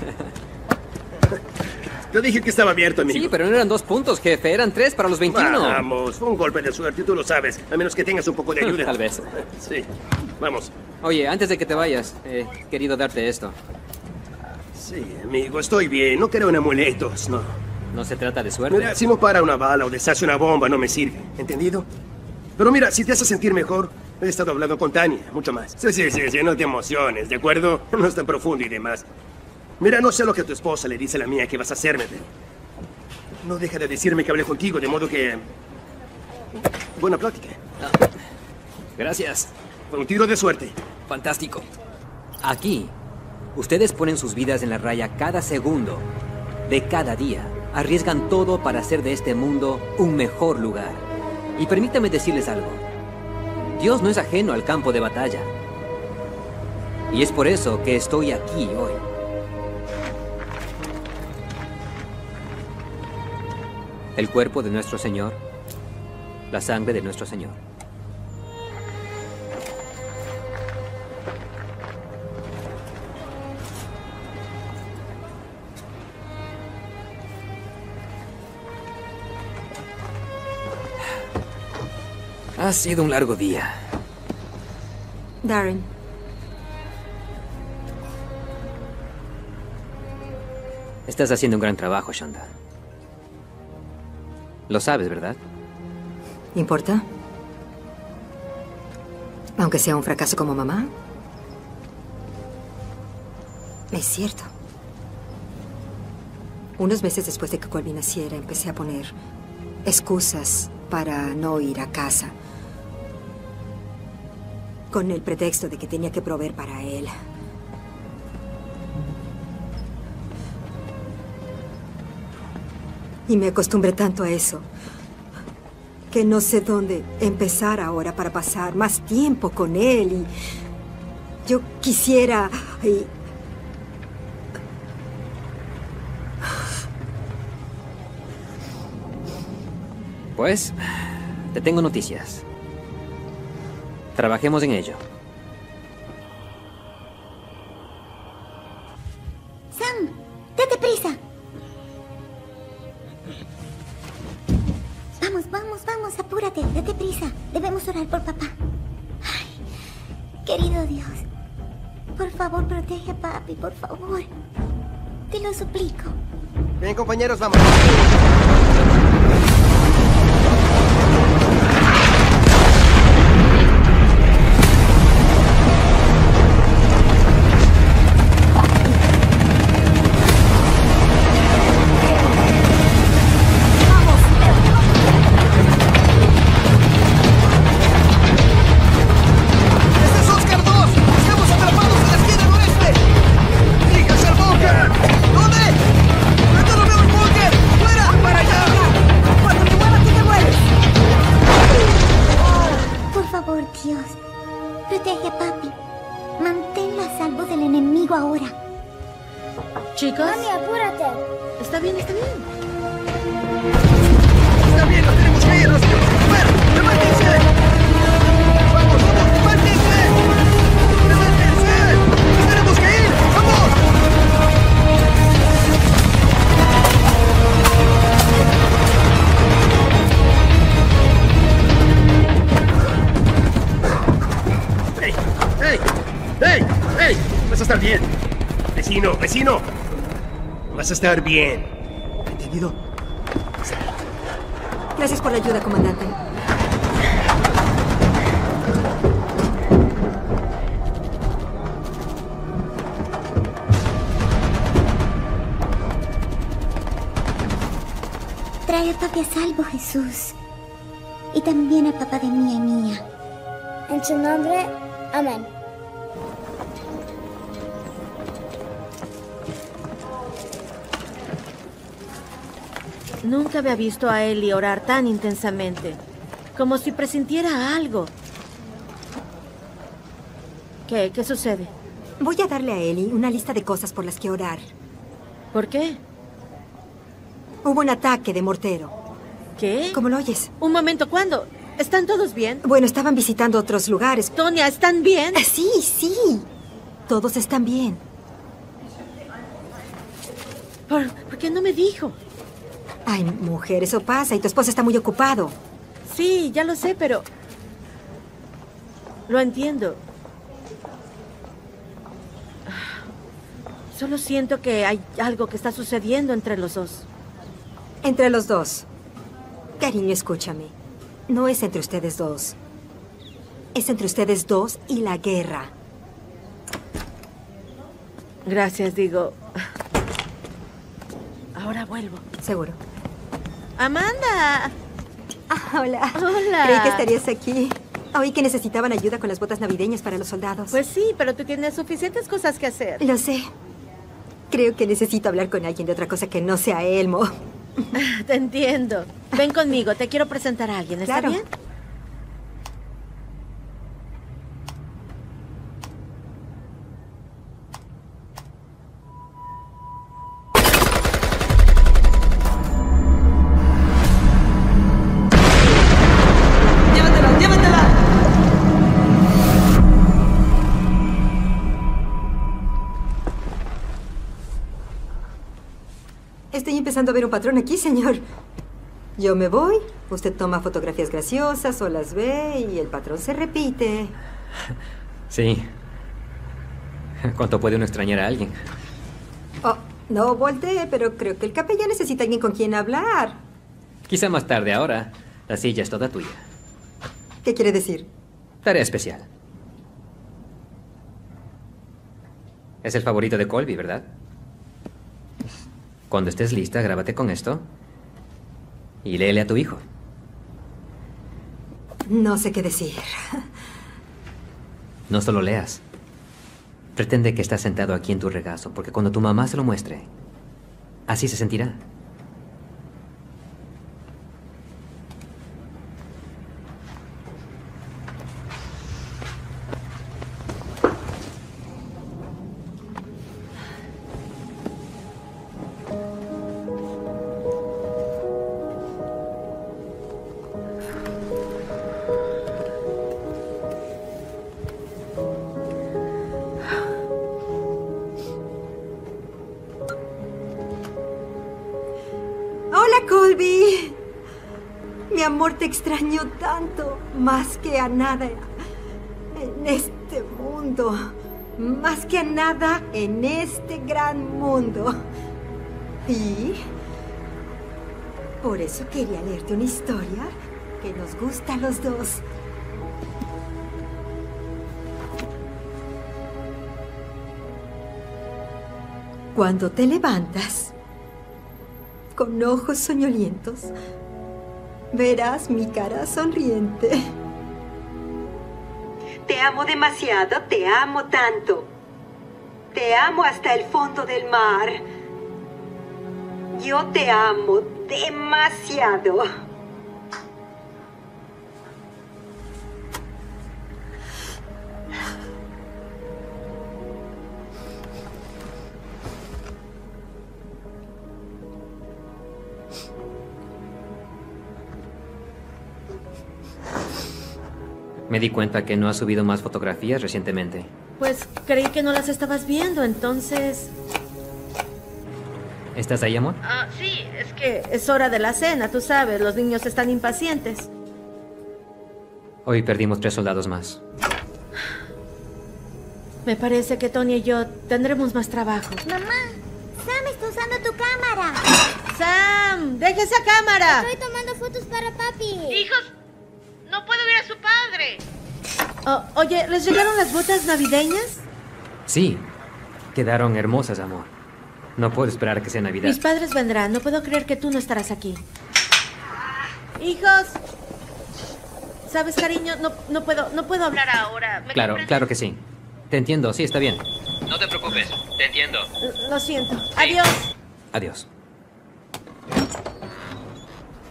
Yo dije que estaba abierto, amigo. Sí, pero no eran dos puntos, jefe. Eran tres para los veintiuno. Vamos, fue un golpe de suerte, tú lo sabes. A menos que tengas un poco de ayuda. Tal vez. Sí, vamos. Oye, antes de que te vayas, he querido darte esto. Sí, amigo, estoy bien. No quiero en amuletos, no. No se trata de suerte. Mira, si no para una bala o deshace una bomba, no me sirve. ¿Entendido? Pero mira, si te hace sentir mejor, he estado hablando con Tania, mucho más. Sí, sí, sí, sí, no te emociones, ¿de acuerdo? No es tan profundo y demás. Mira, no sé lo que tu esposa le dice a la mía que vas a hacerme, pero... no deja de decirme que hablé contigo, de modo que... buena plática. Ah, gracias. Fue un tiro de suerte. Fantástico. Aquí, ustedes ponen sus vidas en la raya cada segundo, de cada día. Arriesgan todo para hacer de este mundo un mejor lugar. Y permítame decirles algo. Dios no es ajeno al campo de batalla. Y es por eso que estoy aquí hoy. El cuerpo de nuestro Señor, la sangre de nuestro Señor. Ha sido un largo día. Darren. Estás haciendo un gran trabajo, Shonda. Lo sabes, ¿verdad? ¿Importa? Aunque sea un fracaso como mamá. Es cierto. Unos meses después de que Colby naciera, empecé a poner excusas para no ir a casa. Con el pretexto de que tenía que proveer para él. Y me acostumbré tanto a eso, que no sé dónde empezar ahora para pasar más tiempo con él. Y yo quisiera... Y... Pues, te tengo noticias. Trabajemos en ello. Sam, date prisa. Vamos, vamos, vamos, apúrate, date prisa. Debemos orar por papá. Ay, querido Dios, por favor, protege a papi, por favor. Te lo suplico. Bien, compañeros, vamos. Chicos. Mami, apúrate. Está bien, está bien. Está bien, nos tenemos que ir. Nos tenemos que mover. ¡Levántense! ¡Vamos, vamos! ¡Levántense! ¡Levántense! ¡Nos tenemos que ir! ¡Vamos! ¡Hey! ¡Hey! ¡Hey! ¡Hey! Vas a estar bien. Vecino, vecino. Vas a estar bien. ¿Entendido? Gracias por la ayuda, comandante. Trae a papi a salvo, Jesús. Y también a papá de mía y mía. En su nombre, amén. Nunca había visto a Ellie orar tan intensamente, como si presintiera algo. ¿Qué? ¿Qué sucede? Voy a darle a Ellie una lista de cosas por las que orar. ¿Por qué? Hubo un ataque de mortero. ¿Qué? ¿Cómo lo oyes? Un momento, ¿cuándo? ¿Están todos bien? Bueno, estaban visitando otros lugares. Tonya, ¿están bien? Sí, sí. Todos están bien. ¿Por, ¿por qué no me dijo? Ay, mujer, eso pasa y tu esposo está muy ocupado. Sí, ya lo sé, pero... Lo entiendo. Solo siento que hay algo que está sucediendo entre los dos. Entre los dos. Cariño, escúchame. No es entre ustedes dos. Es entre ustedes dos y la guerra. Gracias, digo. Ahora vuelvo. Seguro. ¡Amanda! Ah, hola. Hola. Creí que estarías aquí. Oí que necesitaban ayuda con las botas navideñas para los soldados. Pues sí, pero tú tienes suficientes cosas que hacer. Lo sé. Creo que necesito hablar con alguien de otra cosa que no sea Elmo. Te entiendo. Ven conmigo, te quiero presentar a alguien, ¿está Claro. bien? ¡Llévatela, llévatela! Estoy empezando a ver un patrón aquí, señor. Yo me voy, usted toma fotografías graciosas o las ve y el patrón se repite. Sí. ¿Cuánto puede uno extrañar a alguien? Oh, no voltee, pero creo que el capellán necesita alguien con quien hablar. Quizá más tarde ahora. La silla es toda tuya. ¿Qué quiere decir? Tarea especial. Es el favorito de Colby, ¿verdad? Cuando estés lista, grábate con esto y léele a tu hijo. No sé qué decir. No solo leas. Pretende que estás sentado aquí en tu regazo, porque cuando tu mamá se lo muestre, así se sentirá. Hola, Colby. Mi amor, te extraño tanto, más que a nada en este mundo. Más que a nada en este gran mundo. Y por eso quería leerte una historia que nos gusta a los dos. Cuando te levantas, con ojos soñolientos, verás mi cara sonriente. Te amo demasiado, te amo tanto. Te amo hasta el fondo del mar. Yo te amo demasiado. Me di cuenta que no has subido más fotografías recientemente. Pues creí que no las estabas viendo, entonces... ¿Estás ahí, amor? Ah, sí, es que es hora de la cena, tú sabes, los niños están impacientes. Hoy perdimos tres soldados más. Me parece que Tony y yo tendremos más trabajo. Mamá, Sam está usando tu cámara. ¡Sam! ¡Deja esa cámara! Estoy tomando fotos para papi. ¡Hijos! ¡No puedo ver a su padre! Oh, oye, ¿les llegaron las botas navideñas? Sí, quedaron hermosas, amor. No puedo esperar a que sea Navidad. Mis padres vendrán. No puedo creer que tú no estarás aquí. ¡Hijos! ¿Sabes, cariño? No, no puedo, no puedo hablar ahora. ¿Me Claro, comprendes? claro que sí. Te entiendo, sí, está bien. No te preocupes, te entiendo. Lo siento. Adiós. Adiós.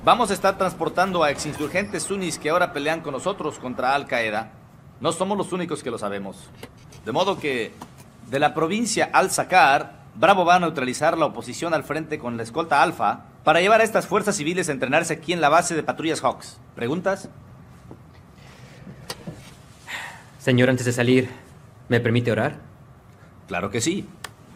Vamos a estar transportando a exinsurgentes sunnis que ahora pelean con nosotros contra Al Qaeda. No somos los únicos que lo sabemos. De modo que, de la provincia Al-Sakar, Bravo va a neutralizar la oposición al frente con la escolta Alfa para llevar a estas fuerzas civiles a entrenarse aquí en la base de patrullas Hawks. ¿Preguntas? Señor, antes de salir, ¿me permite orar? Claro que sí.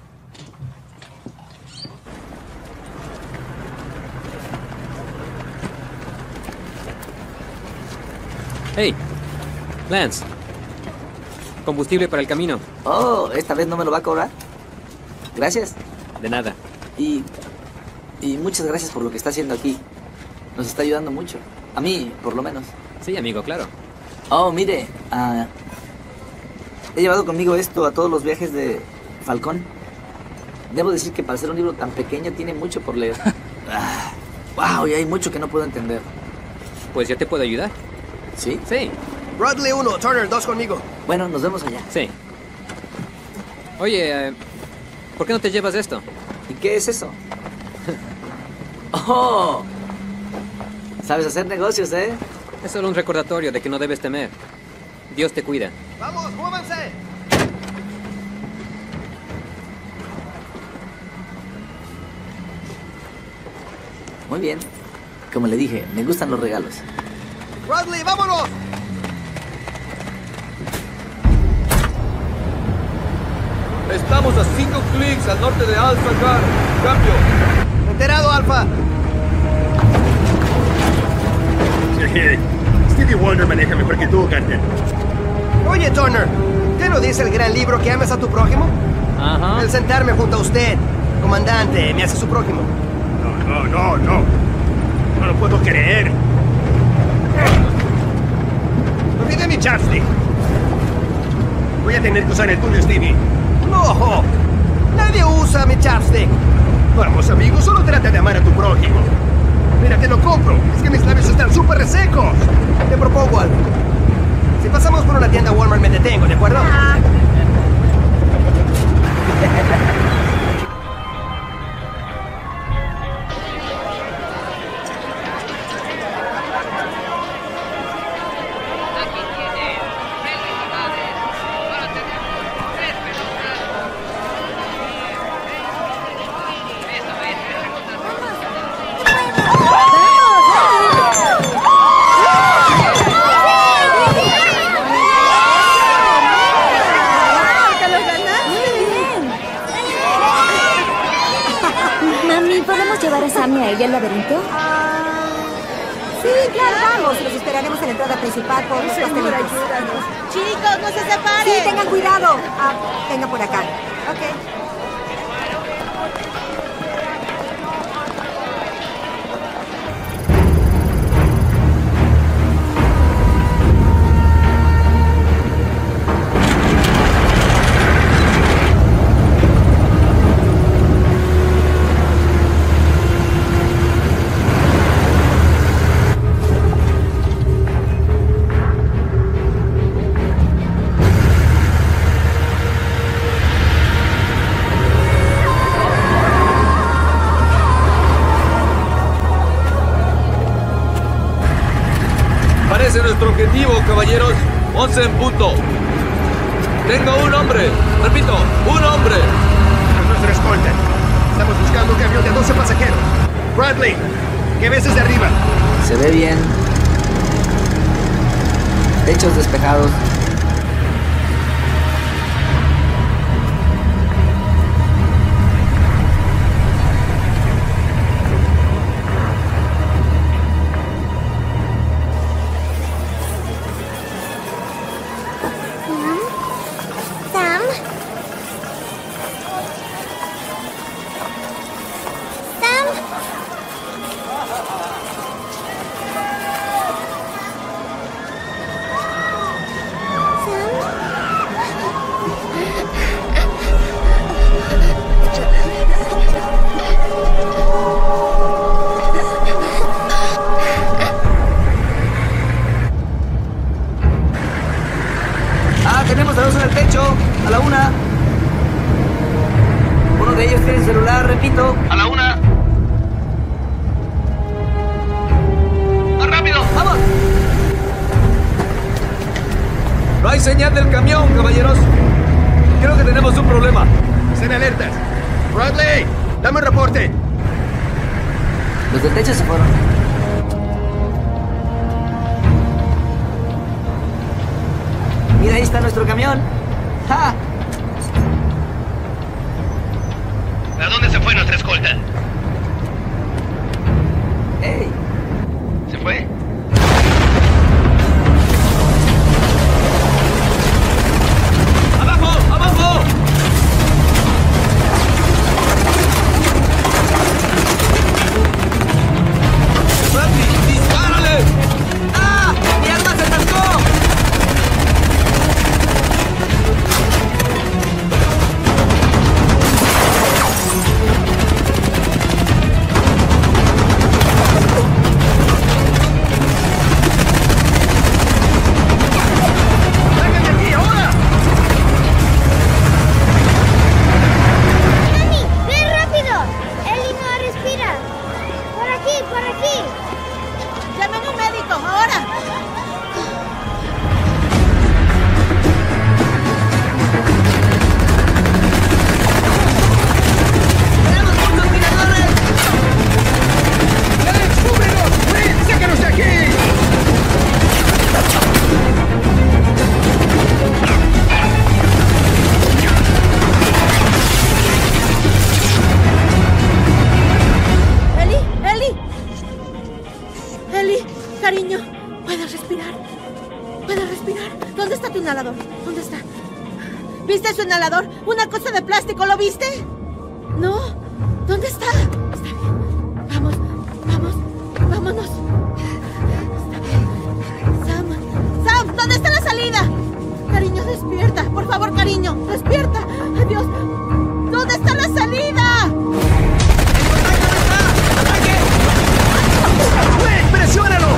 Hey, Lance. Combustible para el camino. Oh, ¿esta vez no me lo va a cobrar? Gracias. De nada. Y, y muchas gracias por lo que está haciendo aquí. Nos está ayudando mucho. A mí, por lo menos. Sí, amigo, claro. Oh, mire. Uh, he llevado conmigo esto a todos los viajes de Falcón. Debo decir que para ser un libro tan pequeño tiene mucho por leer. Ah, wow, y hay mucho que no puedo entender. Pues yo te puedo ayudar. ¿Sí? Sí. Bradley uno, Turner dos conmigo. Bueno, nos vemos allá. Sí. Oye, eh, ¿por qué no te llevas esto? ¿Y qué es eso? ¡Oh! ¿Sabes hacer negocios, eh? Es solo un recordatorio de que no debes temer. Dios te cuida. ¡Vamos, muévanse! Muy bien. Como le dije, me gustan los regalos. ¡Bradley, vámonos! Estamos a cinco clics al norte de Al-Sakar. Cambio. Enterado, Alfa. Stevie Wonder maneja mejor que tú, Carter. Oye, Turner, ¿qué no dice el gran libro que ames a tu prójimo? Ajá. El sentarme junto a usted, comandante, me hace su prójimo. No, no, no, no. No lo puedo creer. Olvidé mi chapstick. Voy a tener que usar el tuyo, Stevie. No, nadie usa mi chapstick. Vamos, amigo, solo trata de amar a tu prójimo. Mira, te lo compro. Es que mis labios están súper resecos. Te propongo algo. Si pasamos por una tienda Walmart me detengo, ¿de acuerdo? Ah. ¿Y el laberinto? Ah, sí, claro, vamos. Los esperaremos en la entrada principal por los pastelitos. Chicos, no se separen. Sí, tengan cuidado. Ah, vengan por acá. Ok. Nuestro objetivo, caballeros. once en punto. Tengo un hombre. Repito, un hombre. Es nuestra escolta. Estamos buscando un camión de doce pasajeros. Bradley, ¿qué ves desde arriba? Se ve bien. Techos despejados. hay señal del camión, caballeros. Creo que tenemos un problema. Estén alertas. Bradley, dame un reporte. Los del techo se fueron. Mira, ahí está nuestro camión. ¡Ja! ¿A dónde se fue nuestra escolta? ¡Ey! ¿Se fue? ¡Abajo! ¡Abajo! ¡Bradley, dispárale! ¡Ah! ¡Mi arma se atascó! ¡Dani, ven rápido! Ellie no respira. Por aquí, por aquí. ¡Llamen a un médico, ahora! ¡Tenemos muchos miradores! ¡Descúbrenos! ¡Ven, sácanos de aquí! ¡Eli! ¡Eli! ¡Eli! Cariño, ¿puedes respirar? ¿Puedes respirar? ¿Dónde está tu inhalador? ¿Dónde está? ¿Viste su inhalador? Una cosa de plástico, ¿lo viste? No. ¿Dónde está? Está bien. Vamos, vamos, vámonos. Está bien. Sam, Sam, ¿dónde está la salida? Cariño, despierta. Por favor, cariño, despierta. ¡Ay, Dios! ¿Dónde está la salida? ¡Ven, presiónalo!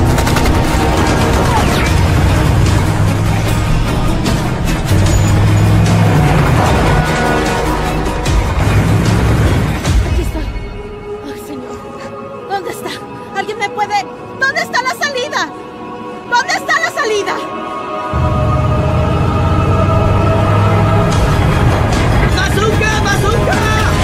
Aquí estoy. Ay, señor. ¿Dónde está? ¿Alguien me puede...? ¿Dónde está la salida? ¿Dónde está la salida? ¡Bazooka, bazooka!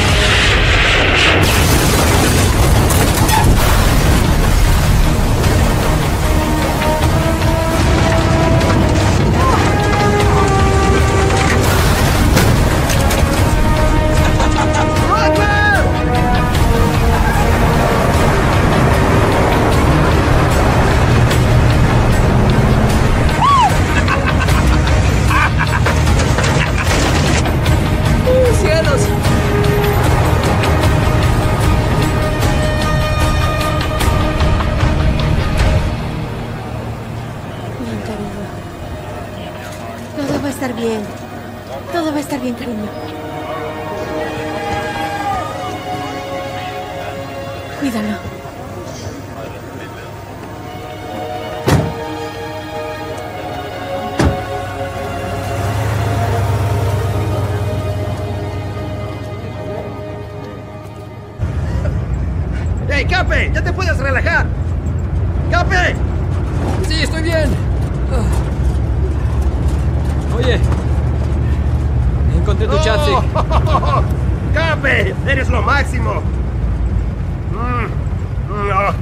¡Uh, cielos! Bien, cariño. Todo va a estar bien. Todo va a estar bien, cariño. Cuídalo. ¡Hey, Cape! ¡Ya te puedes relajar! ¡Cape! Sí, estoy bien. Ah. Oye. Encontré tu ¡Oh! chassis. ¡Cape! ¡Eres lo máximo! Mm, mm, oh.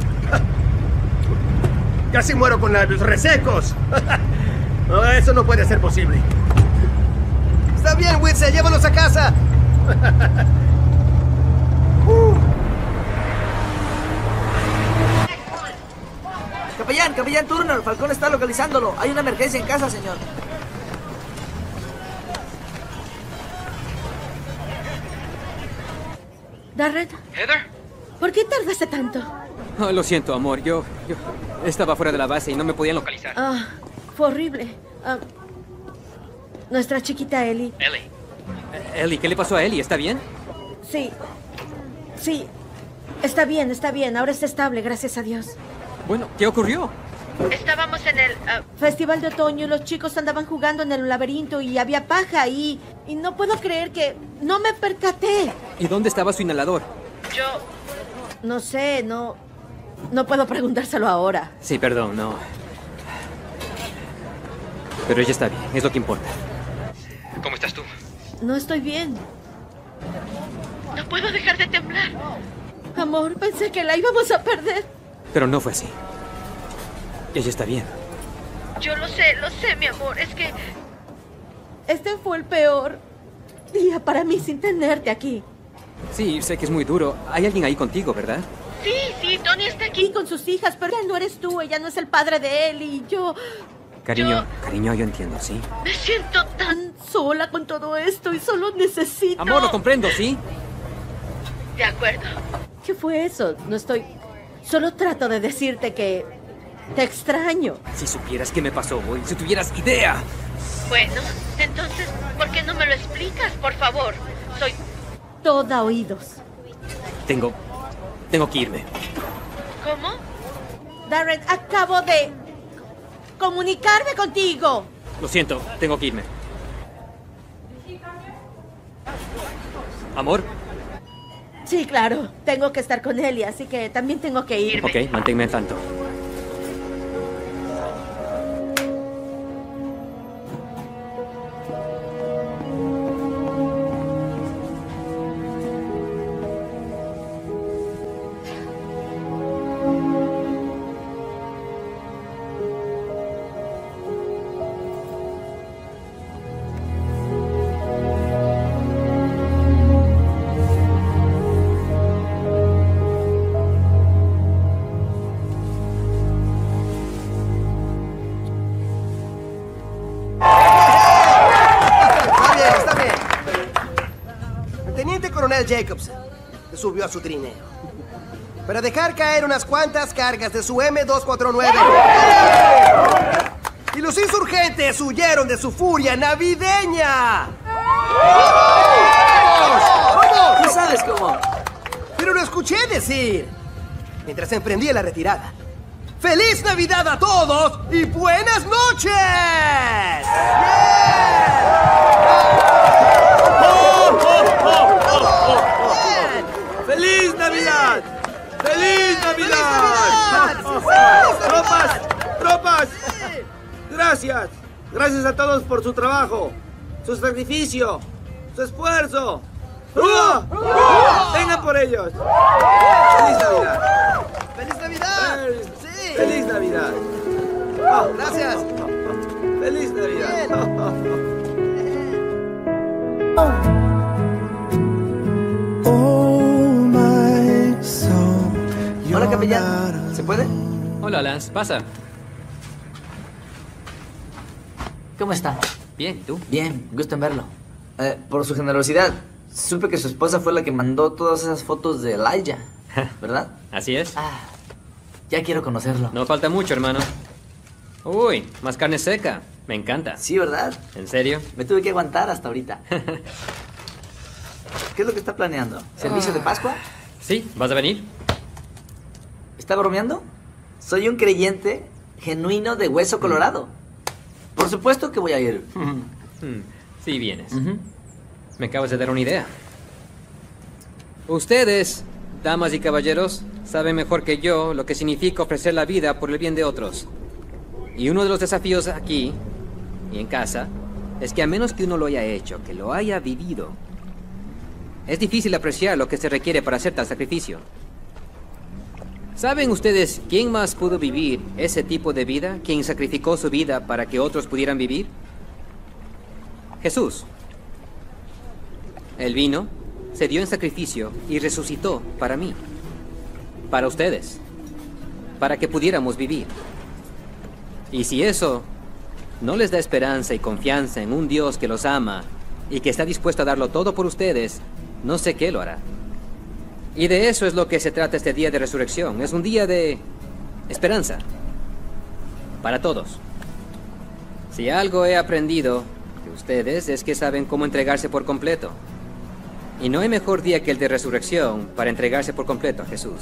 Casi muero con labios resecos. Oh, eso no puede ser posible. Está bien, Witze, llévalos a casa. uh. Capellán, capellán Turner, Falcón está localizándolo. Hay una emergencia en casa, señor. Darren, ¿Heather? ¿por qué tardaste tanto? Oh, lo siento, amor. Yo, yo estaba fuera de la base y no me podían localizar. Ah, fue horrible. Ah, nuestra chiquita Ellie. Ellie. Eh, Ellie, ¿qué le pasó a Ellie? ¿Está bien? Sí, sí. Está bien, está bien. Ahora está estable, gracias a Dios. Bueno, ¿qué ocurrió? Estábamos en el ah, festival de otoño y los chicos andaban jugando en el laberinto y había paja y, y no puedo creer que no me percaté. ¿Y dónde estaba su inhalador? Yo no sé, no no puedo preguntárselo ahora. Sí, perdón, no. Pero ella está bien, es lo que importa. ¿Cómo estás tú? No estoy bien. No puedo dejar de temblar. Amor, pensé que la íbamos a perder. Pero no fue así. Ella está bien. Yo lo sé, lo sé, mi amor. Es que este fue el peor día para mí sin tenerte aquí. Sí, sé que es muy duro. Hay alguien ahí contigo, ¿verdad? Sí, sí, Tony está aquí con sus hijas, pero ella no eres tú, ella no es el padre de él y yo... Cariño, yo... cariño, yo entiendo, ¿sí? Me siento tan sola con todo esto y solo necesito... Amor, lo comprendo, ¿sí? De acuerdo. ¿Qué fue eso? No estoy... Solo trato de decirte que te extraño. Si supieras qué me pasó hoy, si tuvieras idea. Bueno, entonces, ¿por qué no me lo explicas, por favor? Soy toda oídos. Tengo... Tengo que irme. ¿Cómo? Darren, acabo de comunicarme contigo. Lo siento, tengo que irme. ¿Amor? Sí, claro. Tengo que estar con Ellie, así que también tengo que irme. Ok, manténme al tanto. Jacobs se subió a su trineo para dejar caer unas cuantas cargas de su eme dos cuatro nueve. Y los insurgentes huyeron de su furia navideña. ¡Vamos! ¿Tú sabes cómo? Pero lo escuché decir mientras emprendía la retirada. ¡Feliz Navidad a todos y buenas noches! ¡Feliz Navidad! ¡Feliz Navidad! ¡Tropas! ¡Tropas! Gracias. Gracias a todos por su trabajo, su sacrificio, su esfuerzo. ¡Brúa! ¡Vengan por ellos! ¡Feliz Navidad! ¡Feliz Navidad! ¡Sí! ¡Feliz Navidad! Oh, ¡Gracias! ¡Feliz Navidad! Hola, capellán. ¿Se puede? Hola, Lance. Pasa. ¿Cómo está? Bien, ¿tú? Bien, gusto en verlo. Eh, por su generosidad, supe que su esposa fue la que mandó todas esas fotos de Elijah, ¿verdad? Así es. Ah, ya quiero conocerlo. No falta mucho, hermano. Uy, más carne seca. Me encanta. Sí, ¿verdad? ¿En serio? Me tuve que aguantar hasta ahorita. ¿Qué es lo que está planeando? ¿Servicio de Pascua? Sí, ¿vas a venir? ¿Está bromeando? Soy un creyente genuino de hueso colorado. Por supuesto que voy a ir. Sí, vienes. Uh-huh. Me acabas de dar una idea. Ustedes, damas y caballeros, saben mejor que yo lo que significa ofrecer la vida por el bien de otros. Y uno de los desafíos aquí y en casa es que a menos que uno lo haya hecho, que lo haya vivido, es difícil apreciar lo que se requiere para hacer tal sacrificio. ¿Saben ustedes quién más pudo vivir ese tipo de vida? ¿Quién sacrificó su vida para que otros pudieran vivir? Jesús. Él vino, se dio en sacrificio y resucitó para mí, para ustedes, para que pudiéramos vivir. Y si eso no les da esperanza y confianza en un Dios que los ama y que está dispuesto a darlo todo por ustedes, no sé qué lo hará. Y de eso es lo que se trata este día de resurrección. Es un día de esperanza para todos. Si algo he aprendido de ustedes es que saben cómo entregarse por completo. Y no hay mejor día que el de resurrección para entregarse por completo a Jesús.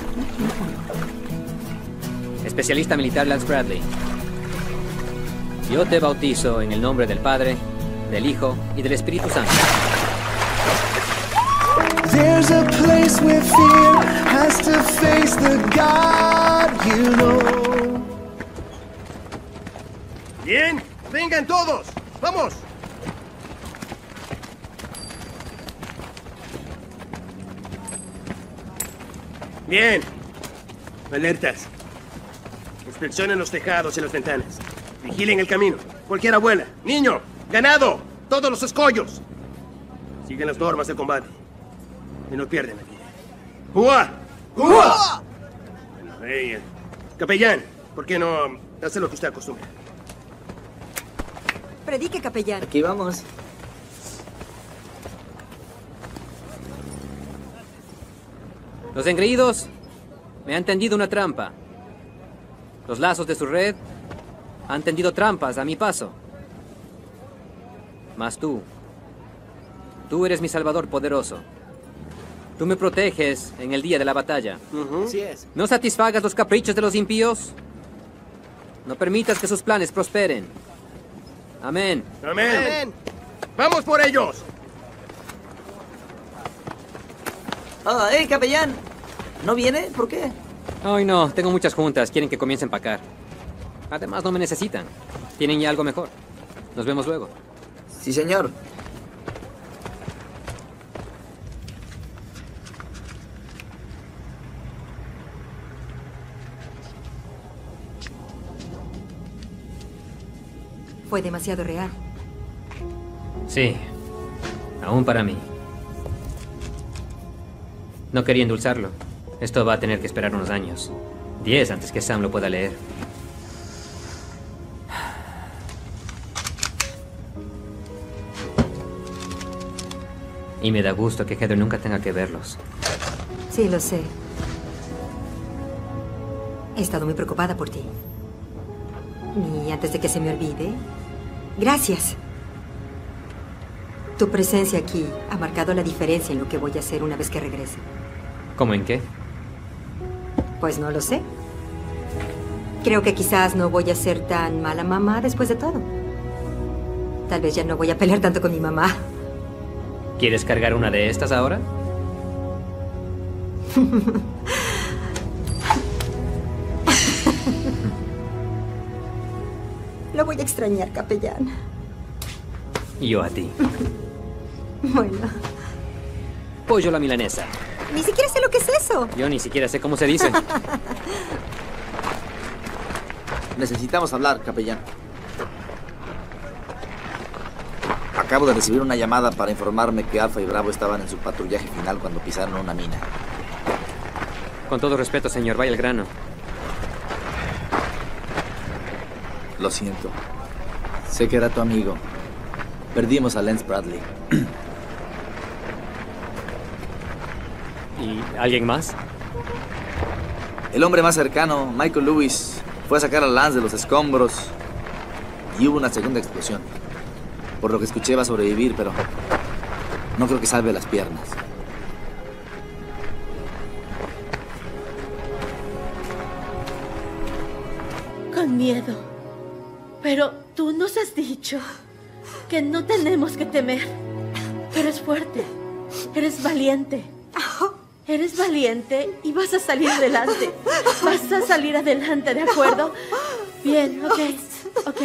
Especialista militar Lance Bradley. Yo te bautizo en el nombre del Padre, del Hijo y del Espíritu Santo. There's a place where fear has to face the God you know. Bien, vengan todos. Vamos. Bien. Alertas. Inspeccionen los tejados y las ventanas. Vigilen el camino. Cualquier abuela, niño, ganado, todos los escollos. Siguen las normas de combate. Y no pierden aquí. ¡Jua! ¡Jua! Hey, eh, capellán, ¿por qué no hace lo que usted acostumbra? Predique, capellán. Aquí vamos. Los engreídos me han tendido una trampa. Los lazos de su red han tendido trampas a mi paso. Mas tú, tú eres mi Salvador poderoso. Tú me proteges en el día de la batalla. Uh-huh. Así es. No satisfagas los caprichos de los impíos. No permitas que sus planes prosperen. Amén. Amén. Amén. ¡Vamos por ellos! Oh, hey, capellán. ¿No viene? ¿Por qué? Ay, no. Tengo muchas juntas. Quieren que comience a empacar. Además, no me necesitan. Tienen ya algo mejor. Nos vemos luego. Sí, señor. Fue demasiado real. Sí. Aún para mí. No quería endulzarlo. Esto va a tener que esperar unos años. Diez antes que Sam lo pueda leer. Y me da gusto que Heather nunca tenga que verlos. Sí, lo sé. He estado muy preocupada por ti. Y antes de que se me olvide, gracias. Tu presencia aquí ha marcado la diferencia en lo que voy a hacer una vez que regrese. ¿Cómo en qué? Pues no lo sé. Creo que quizás no voy a ser tan mala mamá después de todo. Tal vez ya no voy a pelear tanto con mi mamá. ¿Quieres cargar una de estas ahora? Lo voy a extrañar, capellán. Y yo a ti. Bueno. Pollo a la milanesa. Ni siquiera sé lo que es eso. Yo ni siquiera sé cómo se dice. Necesitamos hablar, capellán. Acabo de recibir una llamada para informarme que Alfa y Bravo estaban en su patrullaje final cuando pisaron una mina. Con todo respeto, señor, vaya al grano. Lo siento. Sé que era tu amigo. Perdimos a Lance Bradley. ¿Y alguien más? El hombre más cercano, Michael Lewis, fue a sacar a Lance de los escombros y hubo una segunda explosión. Por lo que escuché va a sobrevivir, pero no creo que salve las piernas. Con miedo. Pero tú nos has dicho que no tenemos que temer. Eres fuerte. Eres valiente. Eres valiente y vas a salir adelante. Vas a salir adelante, ¿de acuerdo? Bien, ok, ok.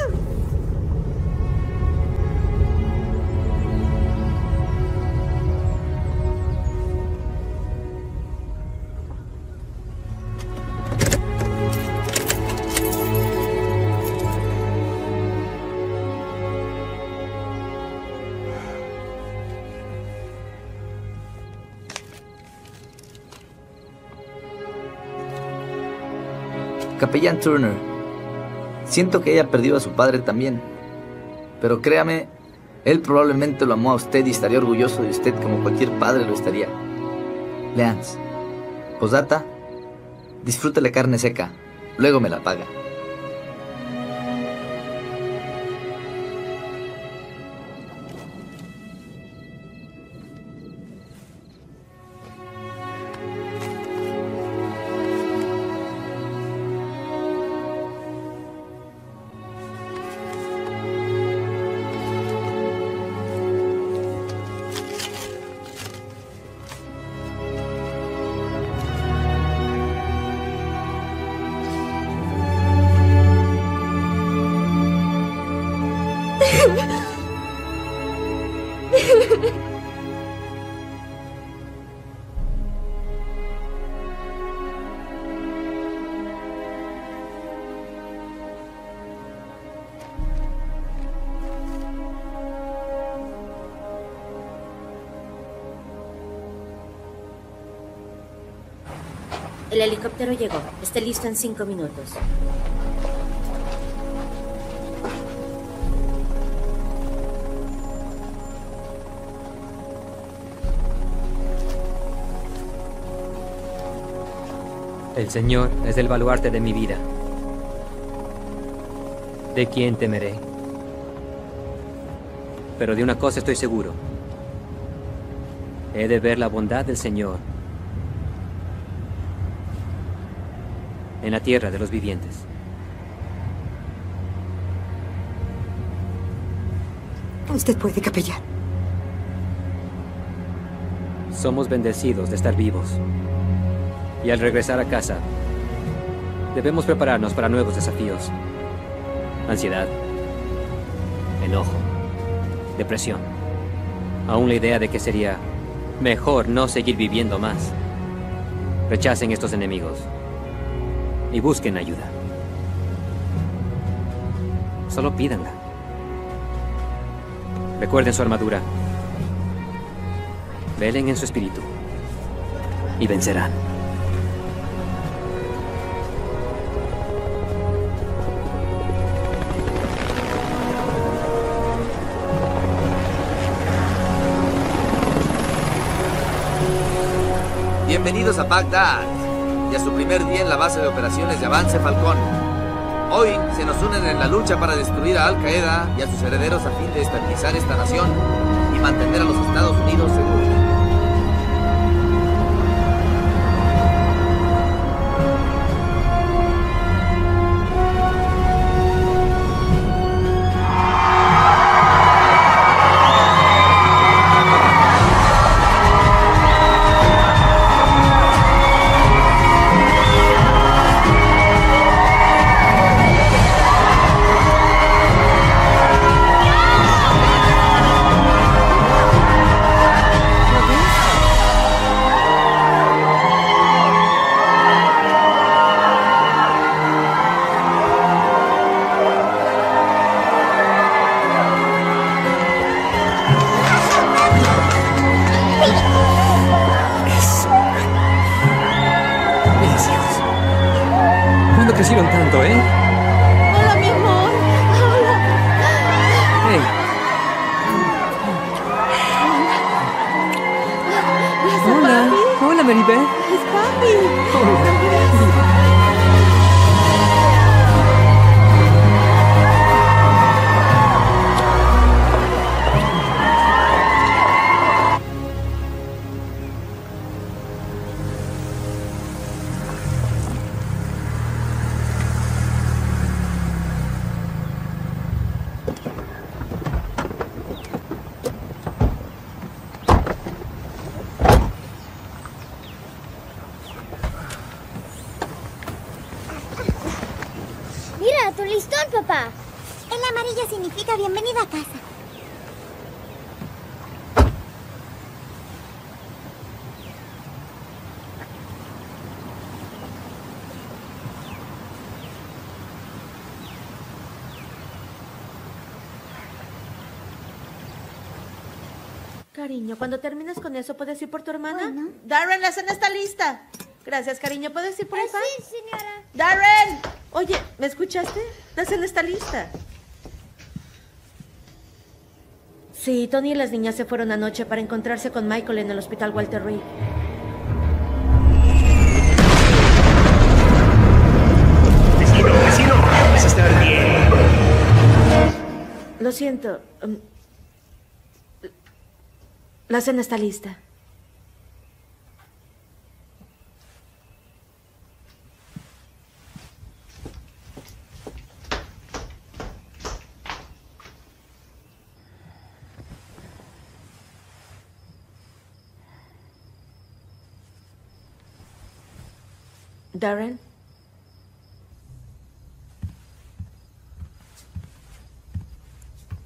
Capellán Turner, siento que ella perdió a su padre también, pero créame, él probablemente lo amó a usted y estaría orgulloso de usted como cualquier padre lo estaría. Lance, posdata, disfrute la carne seca, luego me la paga. El helicóptero llegó. Esté listo en cinco minutos. El Señor es el baluarte de mi vida. ¿De quién temeré? Pero de una cosa estoy seguro. He de ver la bondad del Señor en la tierra de los vivientes. Usted puede, capellán. Somos bendecidos de estar vivos. Y al regresar a casa, debemos prepararnos para nuevos desafíos. Ansiedad, enojo, depresión. Aún la idea de que sería mejor no seguir viviendo más. Rechacen estos enemigos y busquen ayuda. Solo pídanla. Recuerden su armadura. Velen en su espíritu y vencerán. Bienvenidos a Bagdad y a su primer día en la base de operaciones de Avance Falcón. Hoy se nos unen en la lucha para destruir a Al Qaeda y a sus herederos a fin de estabilizar esta nación y mantener a los Estados Unidos seguros. ¿Cuándo crecieron tanto, eh? Hola, mi amor. Hola. Hey. Hola. Hola, Maribel. Es papi. Mira, tu listón, papá. El amarillo significa bienvenido a casa. Cariño, cuando termines con eso, ¿puedes ir por tu hermana? Bueno. Darren, la cena está lista. Gracias, cariño. ¿Puedes ir por el pan? Sí, señora. Darren. Oye, ¿me escuchaste? La cena está lista. Sí, Tony y las niñas se fueron anoche para encontrarse con Michael en el hospital Walter Reed. Vecino, vecino, vas a estar bien. Lo siento. um, La cena está lista. Darren.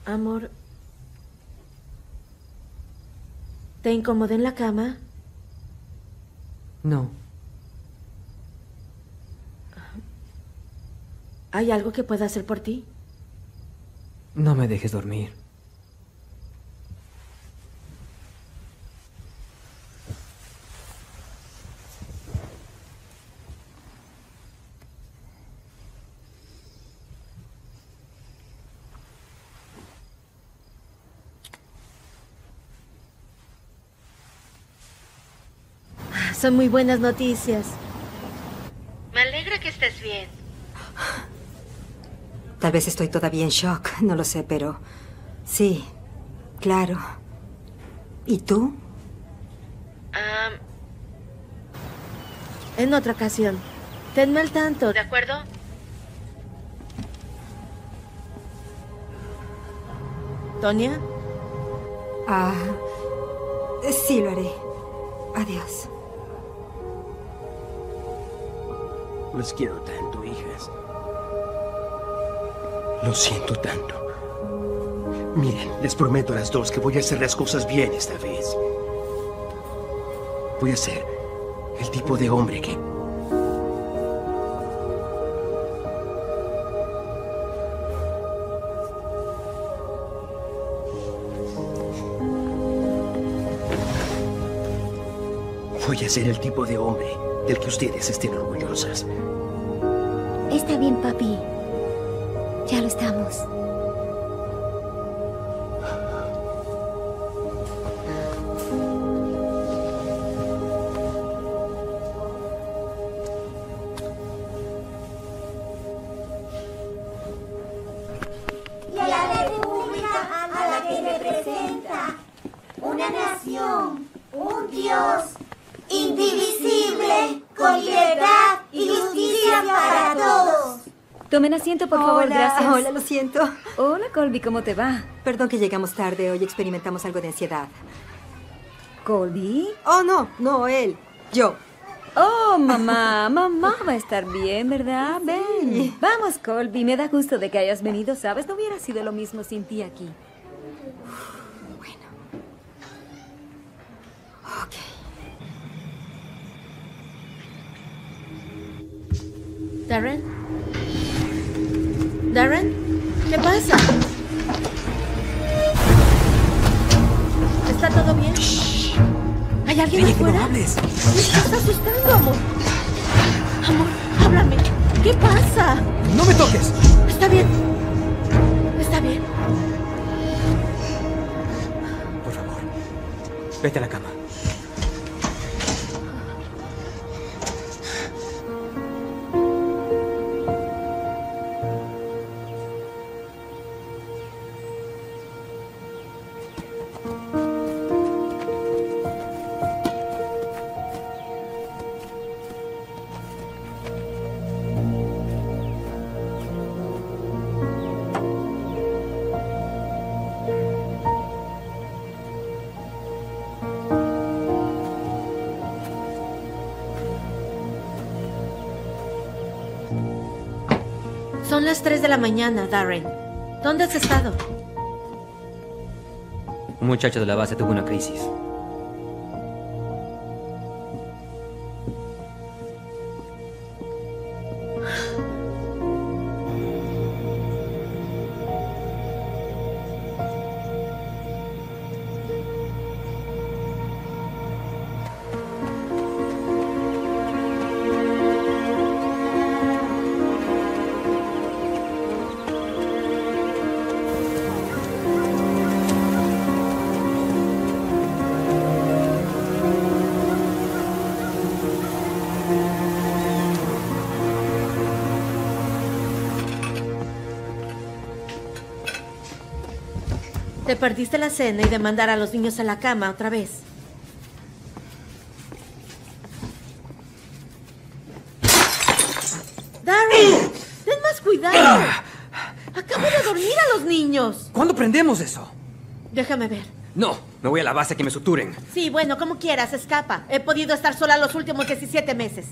Amor, ¿te incomodé en la cama? No. ¿Hay algo que pueda hacer por ti? No me dejes dormir. Son muy buenas noticias. Me alegra que estés bien. Tal vez estoy todavía en shock, no lo sé, pero... Sí, claro. ¿Y tú? Ah, en otra ocasión. Tenme al tanto, ¿de acuerdo? ¿Tonya? Ah, sí lo haré. Adiós. Los quiero tanto, hijas. Lo siento tanto. Miren, les prometo a las dos que voy a hacer las cosas bien esta vez. Voy a ser el tipo de hombre que... Voy a ser el tipo de hombre del que ustedes estén orgullosas. Está bien, papi. Ya lo estamos. Y a la república a la que representa, una nación, un Dios indivisible, con libertad y justicia para todos. Tomen asiento, por favor, Hola, gracias. Hola, lo siento. Hola, Colby, ¿cómo te va? Perdón que llegamos tarde. Hoy experimentamos algo de ansiedad. ¿Colby? Oh, no, no, él. Yo. Oh, mamá, mamá va a estar bien, ¿verdad? Ven. Vamos, Colby, me da gusto de que hayas venido, ¿sabes? No hubiera sido lo mismo sin ti aquí. Bueno. Ok. ¿Darren? ¿Darren? ¿Qué pasa? ¿Está todo bien? ¿Hay alguien Oye, afuera? que no hables. Me estás asustando, amor. Amor, háblame. ¿Qué pasa? ¡No me toques! Está bien. Está bien. Por favor, vete a la cama. Son las tres de la mañana, Darren. ¿Dónde has estado? Un muchacho de la base tuvo una crisis. Te perdiste la cena y de mandar a los niños a la cama otra vez. ¡Darren! ¡Ten más cuidado! Acabo de dormir a los niños. ¿Cuándo prendemos eso? Déjame ver. No, me voy a la base a que me suturen. Sí, bueno, como quieras, escapa. He podido estar sola los últimos diecisiete meses.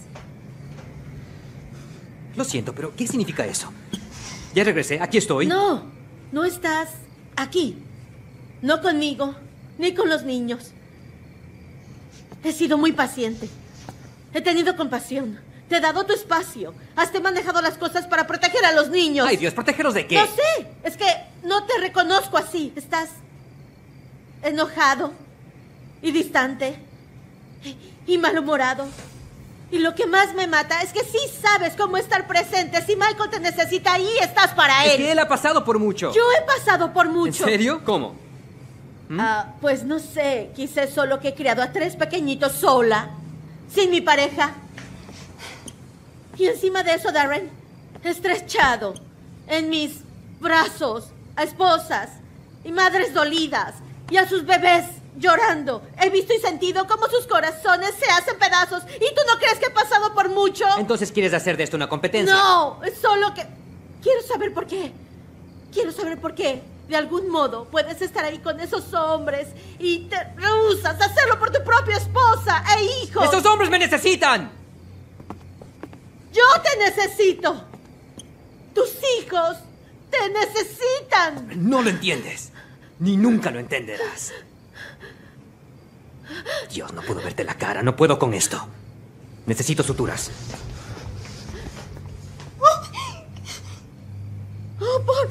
Lo siento, pero ¿qué significa eso? Ya regresé, aquí estoy. No, no estás Aquí. No conmigo, ni con los niños. He sido muy paciente. He tenido compasión. Te he dado tu espacio. Has manejado las cosas para proteger a los niños. Ay, Dios, ¿protegerlos de qué? No sé. Es que no te reconozco así. Estás enojado y distante y malhumorado. Y lo que más me mata es que sí sabes cómo estar presente. Si Michael te necesita, ahí estás para él. Es que él ha pasado por mucho. Yo he pasado por mucho. ¿En serio? ¿Cómo? ¿Mm? Ah, pues no sé. Quizás solo que he criado a tres pequeñitos sola, sin mi pareja. Y encima de eso, Darren, he estrechado en mis brazos a esposas y madres dolidas y a sus bebés llorando. He visto y sentido cómo sus corazones se hacen pedazos. ¿Y tú no crees que he pasado por mucho? Entonces quieres hacer de esto una competencia. No, es solo que quiero saber por qué. Quiero saber por qué. De algún modo puedes estar ahí con esos hombres y te rehusas a hacerlo por tu propia esposa e hijos. ¡Esos hombres me necesitan! Yo te necesito. Tus hijos te necesitan. No lo entiendes. Ni nunca lo entenderás. Dios, no puedo verte la cara. No puedo con esto. Necesito suturas. Oh, por...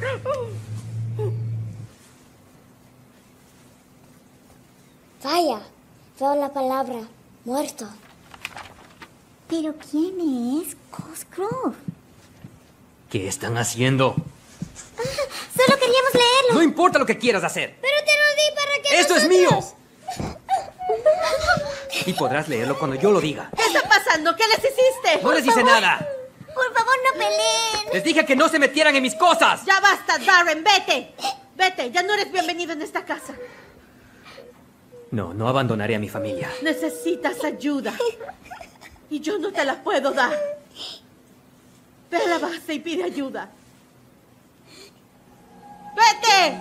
Vaya, veo la palabra muerto. ¿Pero quién es Cosgrove? ¿Qué están haciendo? Solo queríamos leerlo. No importa lo que quieras hacer. Pero te lo di para que ¡Esto nosotros... es mío! Y podrás leerlo cuando yo lo diga. ¿Qué está pasando? ¿Qué les hiciste? No les hice nada. Por favor, no peleen. Les dije que no se metieran en mis cosas. Ya basta, Darren, vete. Vete, ya no eres bienvenido en esta casa. No, no abandonaré a mi familia. Necesitas ayuda. Y yo no te la puedo dar. Ve a la base y pide ayuda. ¡Vete!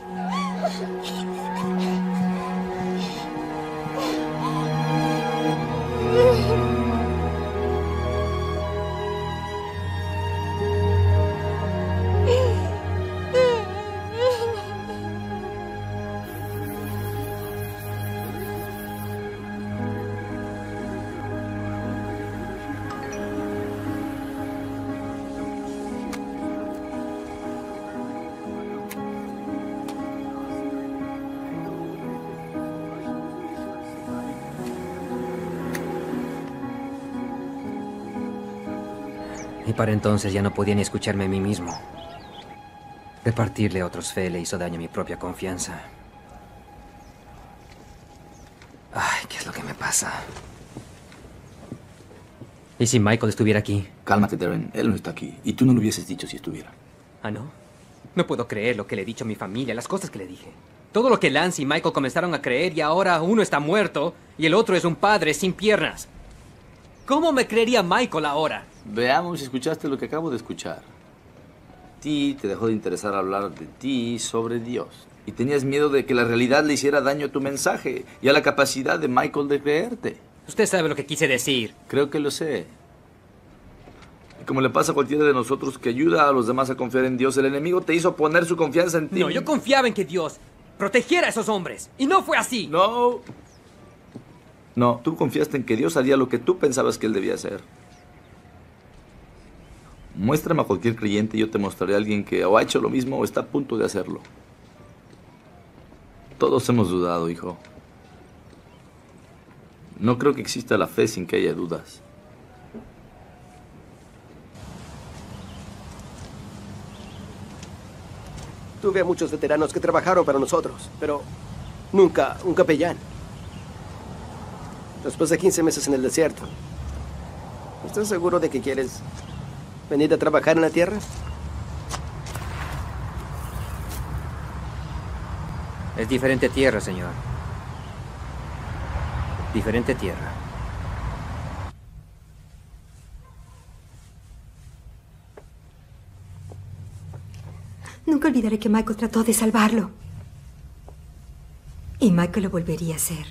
Y para entonces ya no podía ni escucharme a mí mismo. Repartirle a otros fe le hizo daño a mi propia confianza. Ay, ¿qué es lo que me pasa? ¿Y si Michael estuviera aquí? Cálmate, Darren. Él no está aquí. Y tú no lo hubieses dicho si estuviera. ¿Ah, no? No puedo creer lo que le he dicho a mi familia, las cosas que le dije. Todo lo que Lance y Michael comenzaron a creer y ahora uno está muerto y el otro es un padre sin piernas. ¿Cómo me creería Michael ahora? Veamos si escuchaste lo que acabo de escuchar. A ti te dejó de interesar hablar de ti sobre Dios. Y tenías miedo de que la realidad le hiciera daño a tu mensaje y a la capacidad de Michael de creerte. Usted sabe lo que quise decir. Creo que lo sé. Y como le pasa a cualquiera de nosotros que ayuda a los demás a confiar en Dios, el enemigo te hizo poner su confianza en ti. No, yo confiaba en que Dios protegiera a esos hombres. Y no fue así. No. No, tú confiaste en que Dios haría lo que tú pensabas que Él debía hacer. Muéstrame a cualquier creyente y yo te mostraré a alguien que o ha hecho lo mismo o está a punto de hacerlo. Todos hemos dudado, hijo. No creo que exista la fe sin que haya dudas. Tuve a muchos veteranos que trabajaron para nosotros, pero nunca un capellán. Después de quince meses en el desierto, ¿estás seguro de que quieres venir a trabajar en la tierra? Es diferente tierra, señor. Diferente tierra. Nunca olvidaré que Michael trató de salvarlo. Y Michael lo volvería a hacer.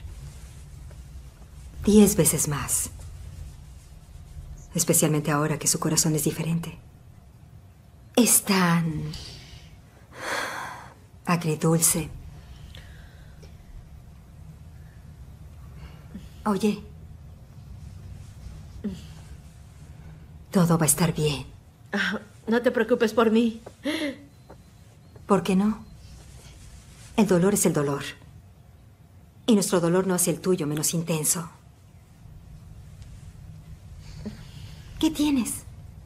Diez veces más. Especialmente ahora que su corazón es diferente. Es tan... Agridulce. Oye. Todo va a estar bien. Ah, no te preocupes por mí. ¿Por qué no? El dolor es el dolor. Y nuestro dolor no hace el tuyo menos intenso. ¿Qué tienes?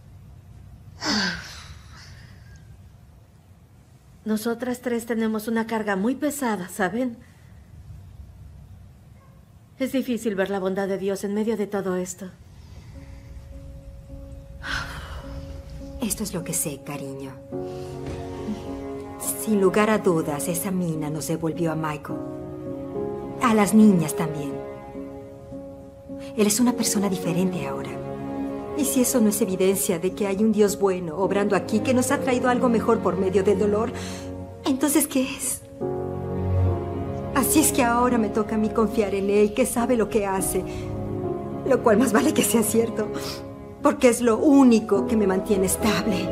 Nosotras tres tenemos una carga muy pesada, ¿saben? Es difícil ver la bondad de Dios en medio de todo esto. Esto es lo que sé, cariño. Sin lugar a dudas, esa mina nos devolvió a Michael. A las niñas también. Él es una persona diferente ahora. Y si eso no es evidencia de que hay un Dios bueno obrando aquí que nos ha traído algo mejor por medio del dolor, entonces, ¿qué es? Así es que ahora me toca a mí confiar en Él, que sabe lo que hace. Lo cual más vale que sea cierto, porque es lo único que me mantiene estable.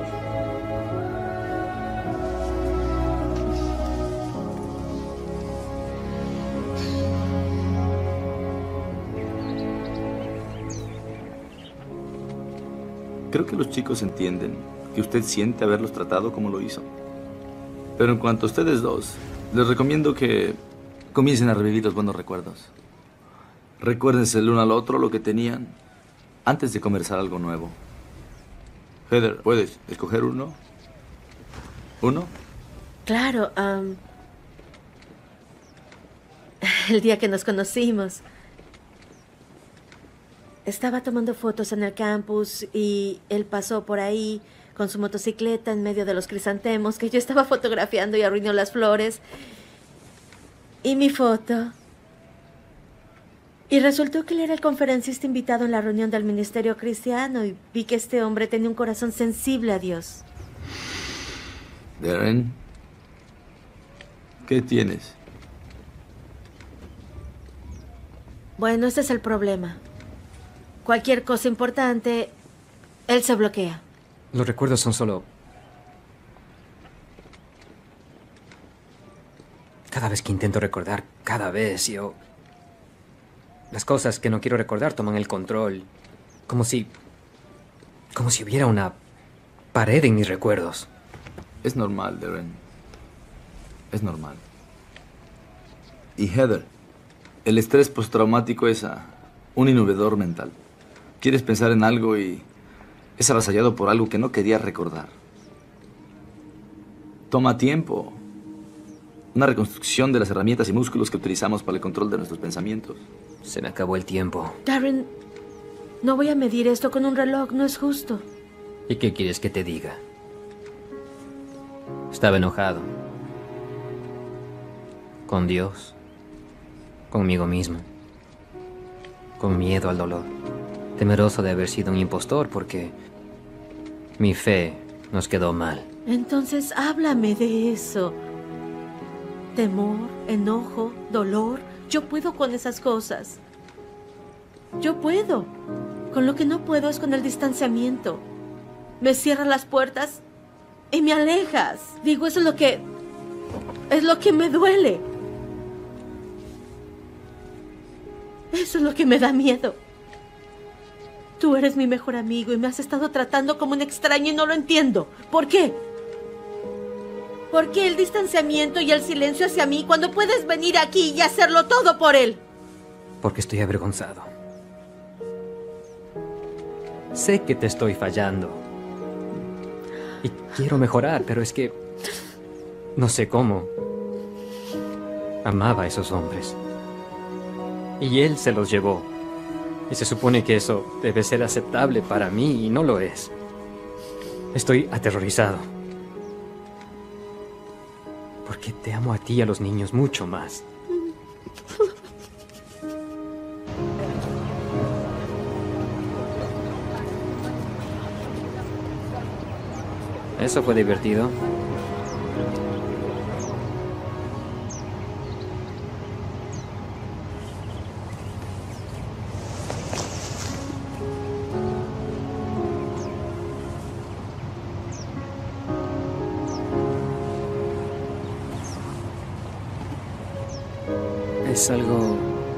Creo que los chicos entienden que usted siente haberlos tratado como lo hizo. Pero en cuanto a ustedes dos, les recomiendo que comiencen a revivir los buenos recuerdos. Recuérdense el uno al otro lo que tenían antes de comenzar algo nuevo. Heather, ¿puedes escoger uno? ¿Uno? Claro, um, el día que nos conocimos, estaba tomando fotos en el campus y él pasó por ahí con su motocicleta en medio de los crisantemos que yo estaba fotografiando y arruinó las flores. Y mi foto. Y resultó que él era el conferencista invitado en la reunión del Ministerio Cristiano y vi que este hombre tenía un corazón sensible a Dios. Darren, ¿qué tienes? Bueno, ese es el problema. Cualquier cosa importante, él se bloquea. Los recuerdos son solo... Cada vez que intento recordar, cada vez yo... Las cosas que no quiero recordar toman el control. Como si... Como si hubiera una pared en mis recuerdos. Es normal, Darren. Es normal. Y Heather, el estrés postraumático es ah, un inhibidor mental. Quieres pensar en algo y es avasallado por algo que no querías recordar. Toma tiempo. Una reconstrucción de las herramientas y músculos que utilizamos para el control de nuestros pensamientos. Se me acabó el tiempo. Darren, no voy a medir esto con un reloj, no es justo. ¿Y qué quieres que te diga? Estaba enojado. Con Dios. Conmigo mismo. Con miedo al dolor. Temeroso de haber sido un impostor porque mi fe nos quedó mal. Entonces háblame de eso. Temor, enojo, dolor. Yo puedo con esas cosas. Yo puedo. Con lo que no puedo es con el distanciamiento. Me cierras las puertas y me alejas. Digo, eso es lo que... es lo que me duele. Eso es lo que me da miedo. Tú eres mi mejor amigo y me has estado tratando como un extraño y no lo entiendo. ¿Por qué? ¿Por qué el distanciamiento y el silencio hacia mí cuando puedes venir aquí y hacerlo todo por él? Porque estoy avergonzado. Sé que te estoy fallando. Y quiero mejorar, pero es que... no sé cómo. Amaba a esos hombres. Y él se los llevó. Y se supone que eso debe ser aceptable para mí y no lo es. Estoy aterrorizado. Porque te amo a ti y a los niños mucho más. Eso fue divertido. Es algo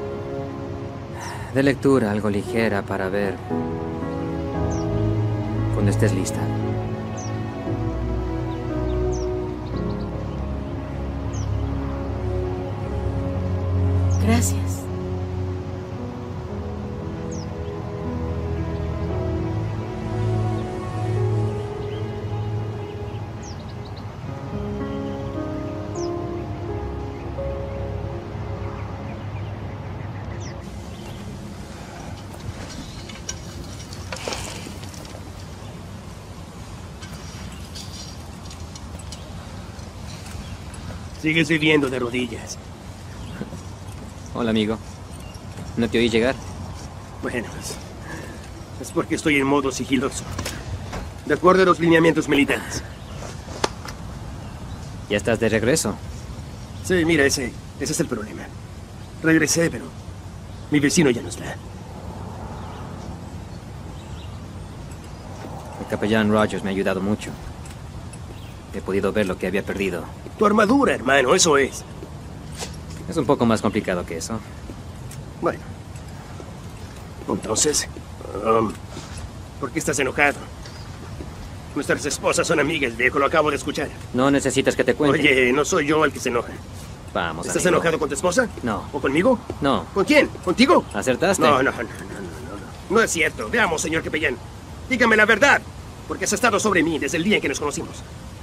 de lectura, algo ligera para ver cuando estés lista. Gracias. Sigues viviendo de rodillas. Hola, amigo. ¿No te oí llegar? Bueno, es, es porque estoy en modo sigiloso. De acuerdo a los lineamientos militares. ¿Ya estás de regreso? Sí, mira, ese, ese es el problema. Regresé, pero mi vecino ya no está. El capellán Rogers me ha ayudado mucho. He podido ver lo que había perdido. Tu armadura, hermano, eso es. Es un poco más complicado que eso. Bueno. Entonces, um, ¿por qué estás enojado? Nuestras esposas son amigas, viejo, lo acabo de escuchar. No necesitas que te cuente. Oye, no soy yo el que se enoja. Vamos, ¿Estás amigo. enojado con tu esposa? No. ¿O conmigo? No. ¿Con quién? ¿Contigo? ¿Acertaste? No, no, no, no, no, no, no. No es cierto. Veamos, señor capellán. Dígame la verdad, porque has estado sobre mí desde el día en que nos conocimos.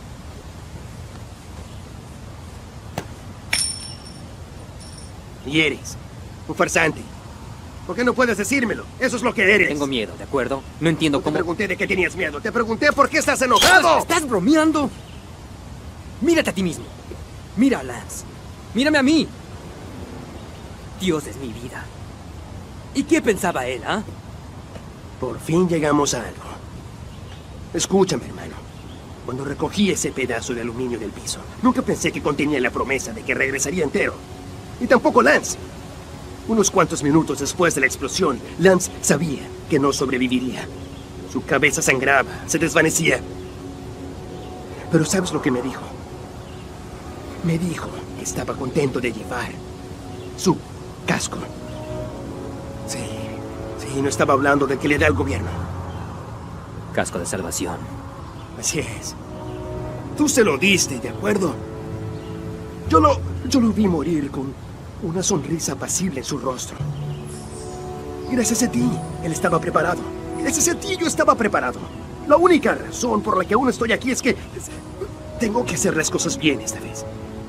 Y eres un farsante. ¿Por qué no puedes decírmelo? Eso es lo que eres. Tengo miedo, ¿de acuerdo? No entiendo No cómo... te pregunté de qué tenías miedo. Te pregunté por qué estás enojado. ¿Estás bromeando? Mírate a ti mismo. Mira a Lance. Mírame a mí. Dios es mi vida. ¿Y qué pensaba él, ah? Por fin llegamos a algo. Escúchame, hermano. Cuando recogí ese pedazo de aluminio del piso, nunca pensé que contenía la promesa de que regresaría entero. Y tampoco Lance. Unos cuantos minutos después de la explosión, Lance sabía que no sobreviviría. Su cabeza sangraba, se desvanecía. Pero ¿sabes lo que me dijo? Me dijo que estaba contento de llevar su casco. Sí, sí, no estaba hablando del que le da el gobierno. Casco de salvación. Así es. Tú se lo diste, ¿de acuerdo? Yo lo, yo lo vi morir con una sonrisa apacible en su rostro. Gracias a ti, él estaba preparado. Gracias a ti, yo estaba preparado. La única razón por la que aún estoy aquí es que tengo que hacer las cosas bien esta vez.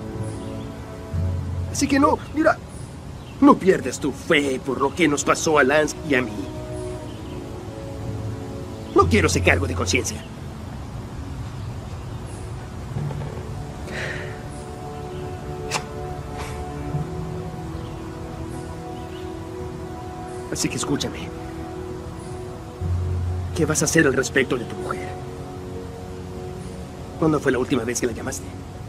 Así que no, mira, no pierdas tu fe por lo que nos pasó a Lance y a mí. No quiero ese cargo de conciencia. Así que escúchame. ¿Qué vas a hacer al respecto de tu mujer? ¿Cuándo fue la última vez que la llamaste?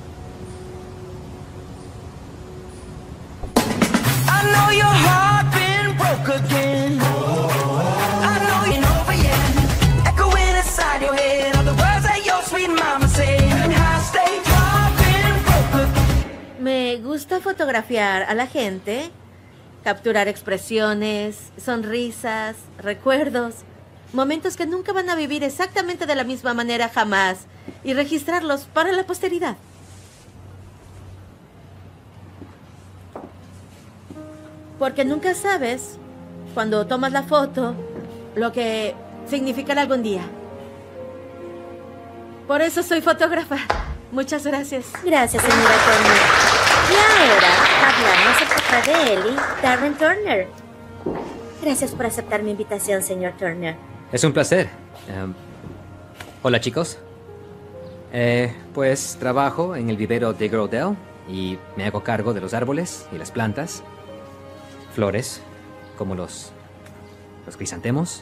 I know your heart been broke again. I know you're over yet. Echoing inside your head are the words that your sweet mama said. And how stay heart been broke again. Me gusta fotografiar a la gente, capturar expresiones, sonrisas, recuerdos, momentos que nunca van a vivir exactamente de la misma manera jamás, y registrarlos para la posteridad. Porque nunca sabes, cuando tomas la foto, lo que significará algún día. Por eso soy fotógrafa. Muchas gracias. Gracias, señora Turner. Y ahora hablamos acerca de Ellie, Darren Turner. Gracias por aceptar mi invitación, señor Turner. Es un placer. Um, hola, chicos. Eh, pues trabajo en el vivero de Grodell y me hago cargo de los árboles y las plantas, flores, como los, los crisantemos.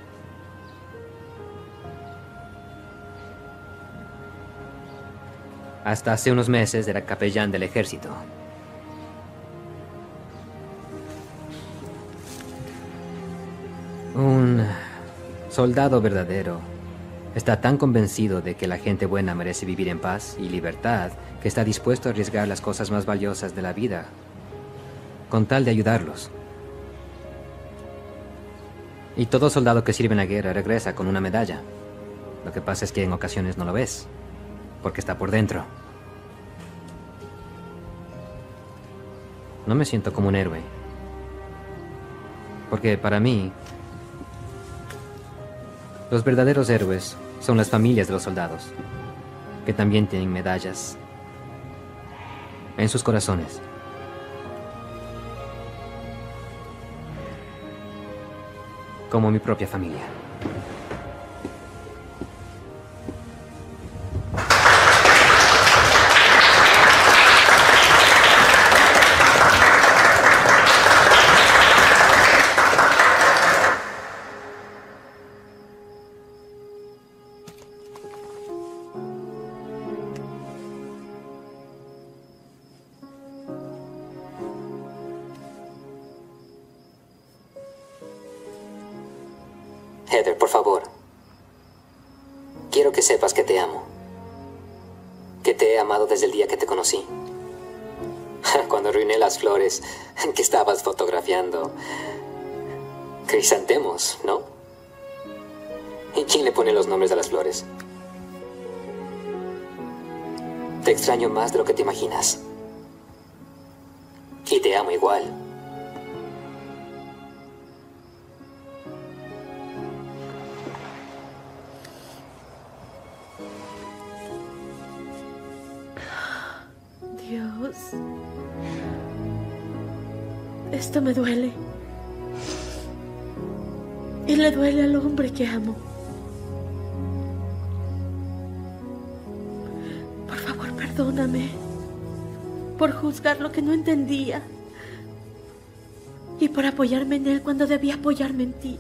Hasta hace unos meses era capellán del ejército. Un soldado verdadero está tan convencido de que la gente buena merece vivir en paz y libertad que está dispuesto a arriesgar las cosas más valiosas de la vida con tal de ayudarlos. Y todo soldado que sirve en la guerra regresa con una medalla. Lo que pasa es que en ocasiones no lo ves, porque está por dentro. No me siento como un héroe, porque para mí, los verdaderos héroes son las familias de los soldados, que también tienen medallas en sus corazones. Como mi propia familia. Heather, por favor. Quiero que sepas que te amo. Que te he amado desde el día que te conocí. Cuando arruiné las flores que estabas fotografiando. Crisantemos, ¿no? ¿Y quién le pone los nombres a las flores? Te extraño más de lo que te imaginas. Y te amo igual. Dios. Esto me duele. Y le duele al hombre que amo. Por favor, perdóname por juzgar lo que no entendía y por apoyarme en él cuando debía apoyarme en ti.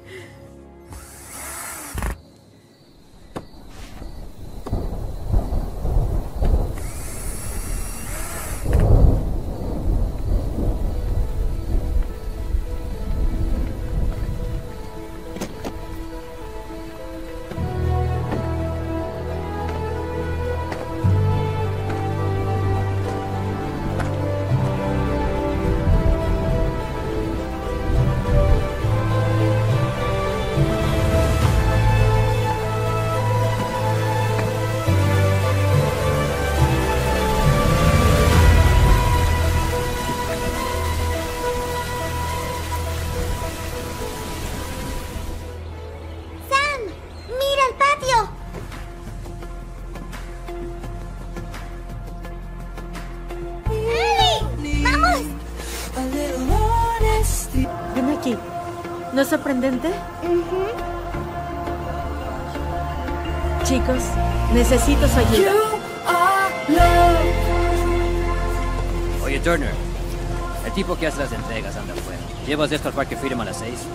¿No es sorprendente? Uh-huh. Chicos, necesito su ayuda. Oye, Turner. El tipo que hace las entregas anda afuera. ¿Llevas esto al Parque Freedom a las seis?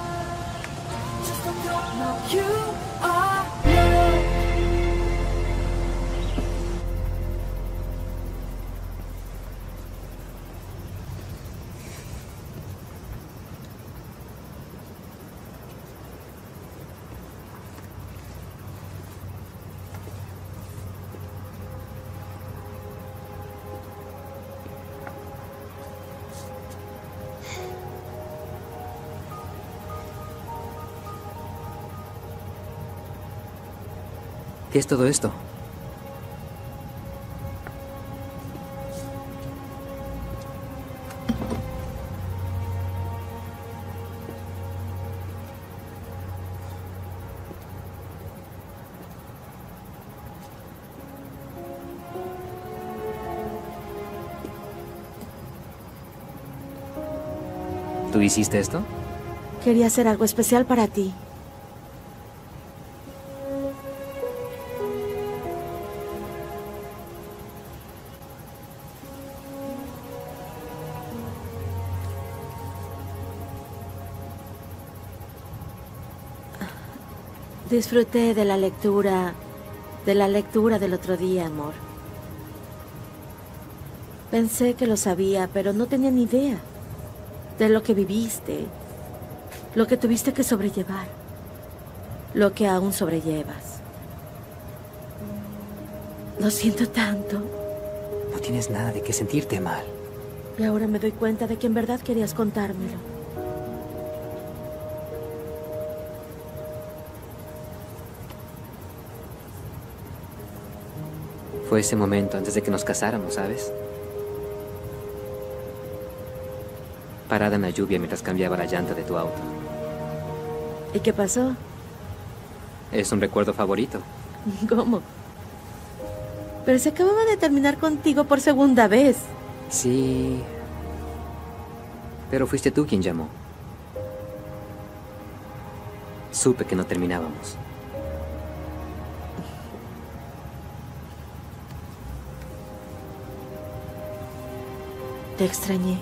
¿Qué es todo esto? ¿Tú hiciste esto? Quería hacer algo especial para ti. Disfruté de la lectura, de la lectura del otro día, amor. Pensé que lo sabía, pero no tenía ni idea de lo que viviste, lo que tuviste que sobrellevar, lo que aún sobrellevas. Lo siento tanto. No tienes nada de qué sentirte mal. Y ahora me doy cuenta de que en verdad querías contármelo. Fue ese momento antes de que nos casáramos, ¿sabes? Parada en la lluvia mientras cambiaba la llanta de tu auto. ¿Y qué pasó? Es un recuerdo favorito. ¿Cómo? Pero se acababa de terminar contigo por segunda vez. Sí. Pero fuiste tú quien llamó. Supe que no terminábamos. Te extrañé.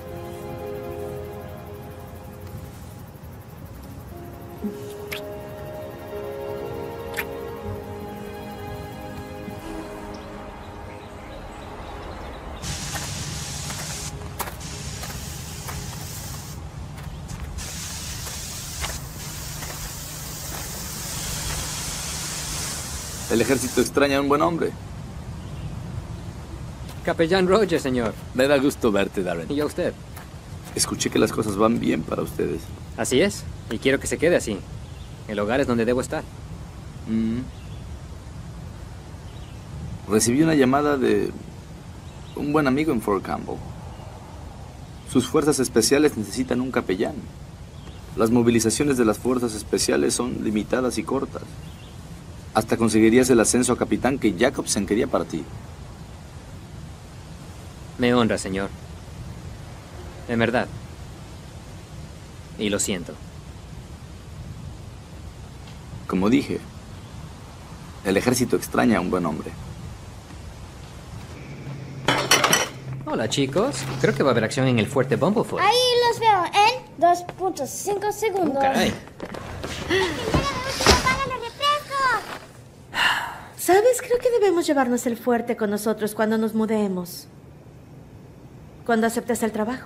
El ejército extraña a un buen hombre. Capellán Rogers, señor. Me da gusto verte, Darren. ¿Y a usted? Escuché que las cosas van bien para ustedes. Así es, y quiero que se quede así. El hogar es donde debo estar. Mm. Recibí una llamada de un buen amigo en Fort Campbell. Sus fuerzas especiales necesitan un capellán. Las movilizaciones de las fuerzas especiales son limitadas y cortas. Hasta conseguirías el ascenso a capitán que Jacobsen quería para ti. Me honra, señor. En verdad. Y lo siento. Como dije, el ejército extraña a un buen hombre. Hola, chicos. Creo que va a haber acción en el fuerte Bumblefoot. Ahí los veo en dos punto cinco segundos. Oh, caray. ¿Sabes? Creo que debemos llevarnos el fuerte con nosotros cuando nos mudemos. Cuando aceptes el trabajo.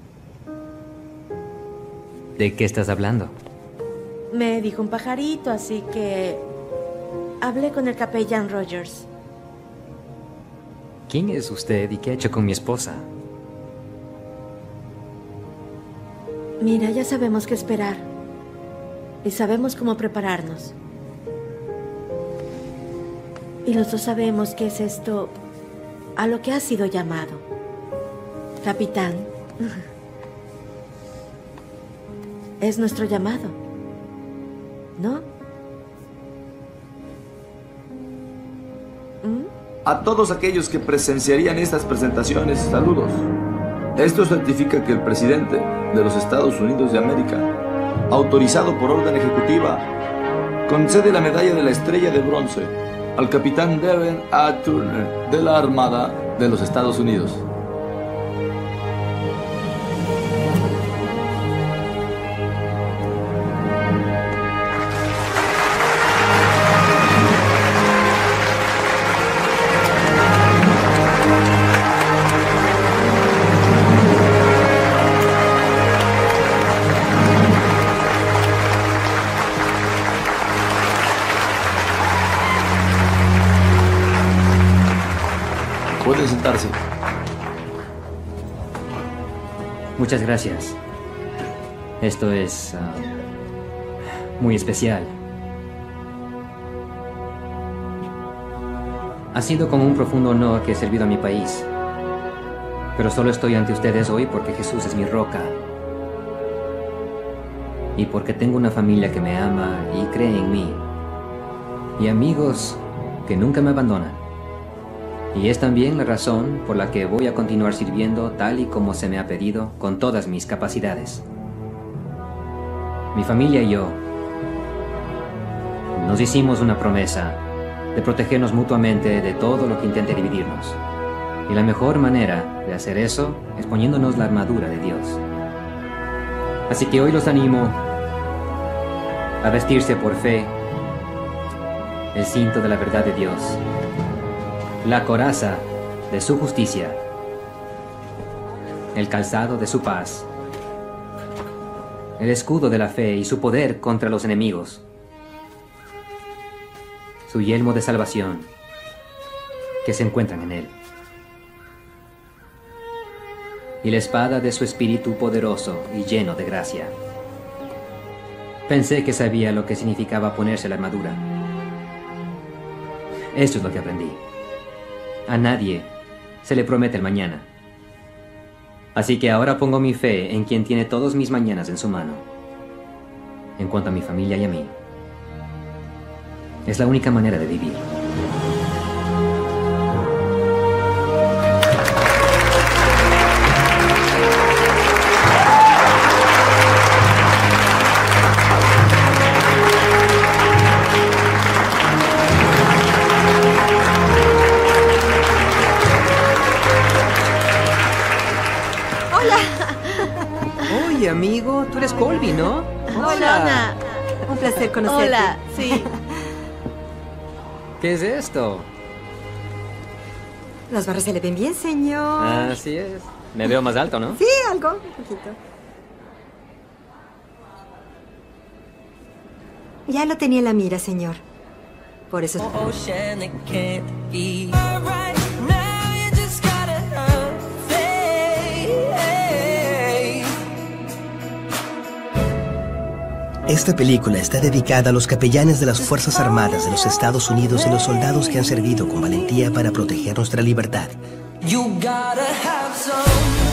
¿De qué estás hablando? Me dijo un pajarito, así que hablé con el capellán Rogers. ¿Quién es usted y qué ha hecho con mi esposa? Mira, ya sabemos qué esperar. Y sabemos cómo prepararnos. Y los dos sabemos qué es esto a lo que has sido llamado. Capitán. Es nuestro llamado, ¿no? ¿Mm? A todos aquellos que presenciarían estas presentaciones, saludos. Esto certifica que el presidente de los Estados Unidos de América, autorizado por orden ejecutiva, concede la medalla de la Estrella de Bronce al capitán Darren A. Turner de la Armada de los Estados Unidos. Pueden sentarse. Muchas gracias. Esto es uh, muy especial. Ha sido como un profundo honor que he servido a mi país. Pero solo estoy ante ustedes hoy porque Jesús es mi roca. Y porque tengo una familia que me ama y cree en mí. Y amigos que nunca me abandonan. Y es también la razón por la que voy a continuar sirviendo tal y como se me ha pedido, con todas mis capacidades. Mi familia y yo nos hicimos una promesa de protegernos mutuamente de todo lo que intente dividirnos. Y la mejor manera de hacer eso es poniéndonos la armadura de Dios. Así que hoy los animo a vestirse por fe el cinto de la verdad de Dios, la coraza de su justicia, el calzado de su paz, el escudo de la fe y su poder contra los enemigos, su yelmo de salvación que se encuentran en él. y la espada de su espíritu poderoso y lleno de gracia. Pensé que sabía lo que significaba ponerse la armadura. Esto es lo que aprendí. A nadie se le promete el mañana. Así que ahora pongo mi fe en quien tiene todos mis mañanas en su mano. En cuanto a mi familia y a mí, es la única manera de vivir. Oye, amigo, tú eres Colby, ¿no? Hola. Un placer conocerte. Hola, sí. ¿Qué es esto? Las barras se le ven bien, señor. Así es. Me veo más alto, ¿no? Sí, algo, un poquito. Ya lo tenía en la mira, señor. Por eso... Ocean that can't be. Alright, now you just gotta hurt. Esta película está dedicada a los capellanes de las Fuerzas Armadas de los Estados Unidos y los soldados que han servido con valentía para proteger nuestra libertad. You gotta have some.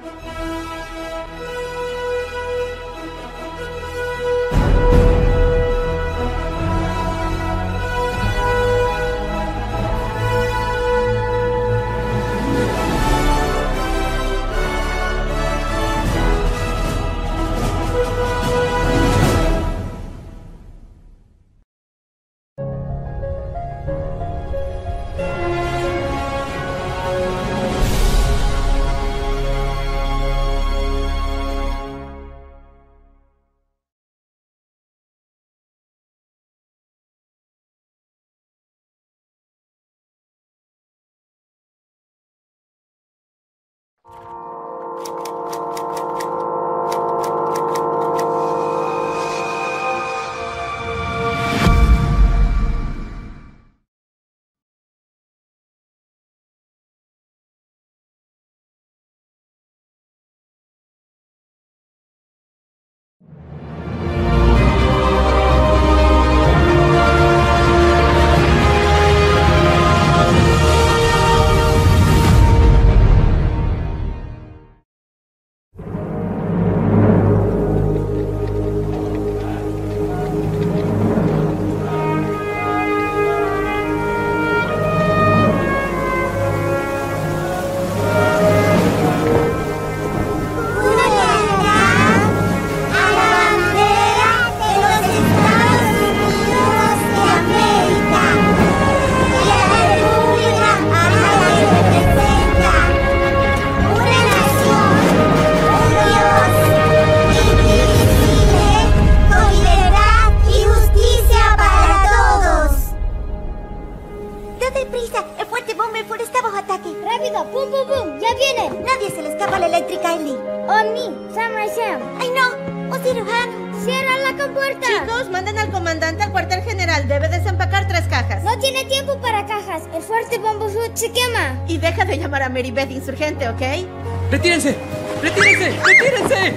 Chicos, manden al comandante al cuartel general. Debe desempacar tres cajas. No tiene tiempo para cajas. El fuerte Bumblefoot se quema. Y deja de llamar a Mary Beth insurgente, ¿ok? ¡Retírense! ¡Retírense! ¡Retírense!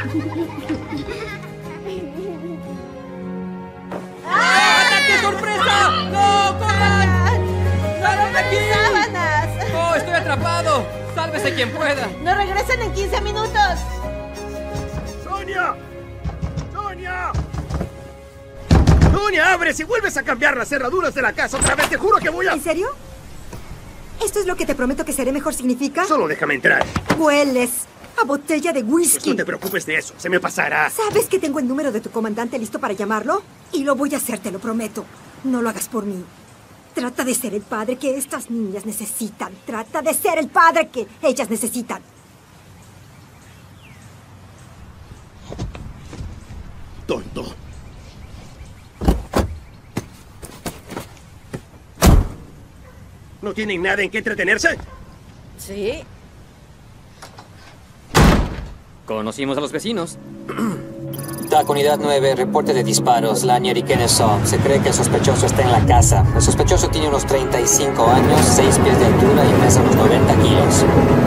¡Ataque sorpresa! ¡No! ¡Corran! ¡Salgan de aquí! ¡Sábanas! ¡Oh, estoy atrapado! ¡Sálvese quien pueda! ¡No regresen en quince minutos! ¡Sonia! ¡Sonia! ¡Sonia, abre! Si vuelves a cambiar las cerraduras de la casa otra vez, te juro que voy a... ¿En serio? ¿Esto es lo que te prometo que seré mejor significa? Solo déjame entrar. Hueles a botella de whisky. Pues no te preocupes de eso, se me pasará. ¿Sabes que tengo el número de tu comandante listo para llamarlo? Y lo voy a hacer, te lo prometo. No lo hagas por mí. Trata de ser el padre que estas niñas necesitan. Trata de ser el padre que ellas necesitan. Tonto. ¿No tienen nada en qué entretenerse? Sí. Conocimos a los vecinos. T A C Unidad nueve, reporte de disparos, Lanier y Kennesaw. Se cree que el sospechoso está en la casa. El sospechoso tiene unos treinta y cinco años, seis pies de altura y pesa unos noventa kilos.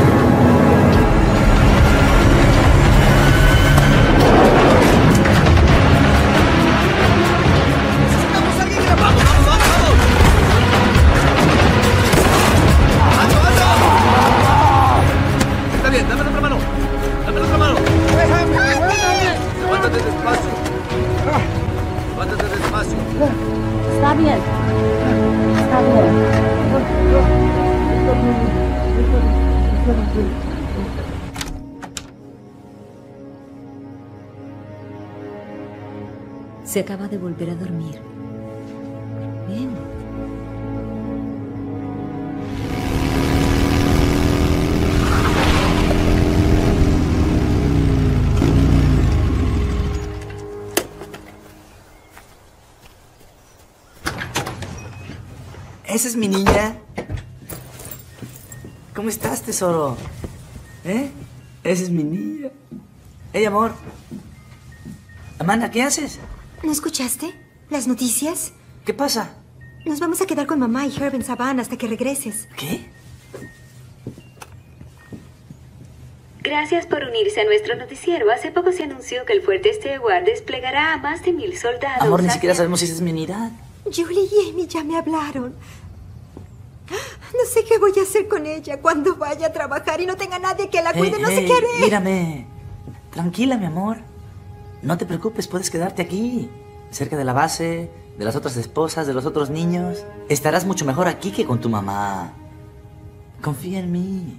Está bien, dame la otra mano. Dame la otra mano. Levántate despacio. Levántate despacio. Está bien. Está Se acaba de volver a dormir. Bien. ¿Esa es mi niña? ¿Cómo estás, tesoro? ¿Eh? Esa es mi niña. Hey, amor. Amanda, ¿qué haces? ¿No escuchaste las noticias? ¿Qué pasa? Nos vamos a quedar con mamá y Herb en Savannah hasta que regreses. ¿Qué? Gracias por unirse a nuestro noticiero. Hace poco se anunció que el fuerte Stewart desplegará a más de mil soldados. Amor, ni hacia- siquiera sabemos si esa es mi unidad. Julie y Amy ya me hablaron. Nos sé qué voy a hacer con ella cuando vaya a trabajar y no tenga nadie que la cuide. Hey, no sé hey, qué haré. Mírame. Tranquila, mi amor. No te preocupes, puedes quedarte aquí. Cerca de la base, de las otras esposas, de los otros niños. Estarás mucho mejor aquí que con tu mamá. Confía en mí.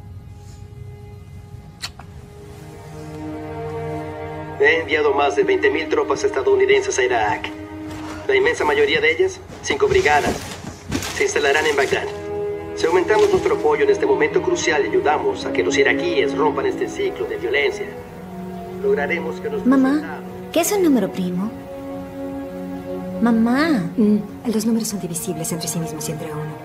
He enviado más de veinte mil tropas estadounidenses a Irak. La inmensa mayoría de ellas, cinco brigadas, se instalarán en Bagdad. Si aumentamos nuestro apoyo en este momento crucial y ayudamos a que los iraquíes rompan este ciclo de violencia, lograremos que nuestros Mamá, soldados... ¿qué es un número primo? Mamá. Mm, los números son divisibles entre sí mismos y entre uno.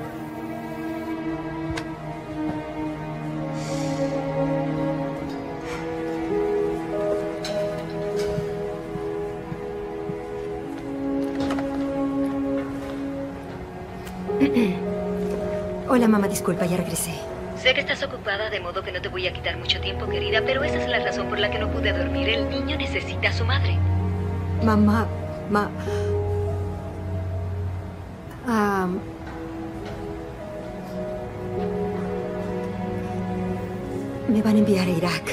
Hola, mamá, disculpa, ya regresé. Sé que estás ocupada, de modo que no te voy a quitar mucho tiempo, querida, pero esa es la razón por la que no pude dormir. El niño necesita a su madre. Mamá, ma... Ah, me van a enviar a Irak.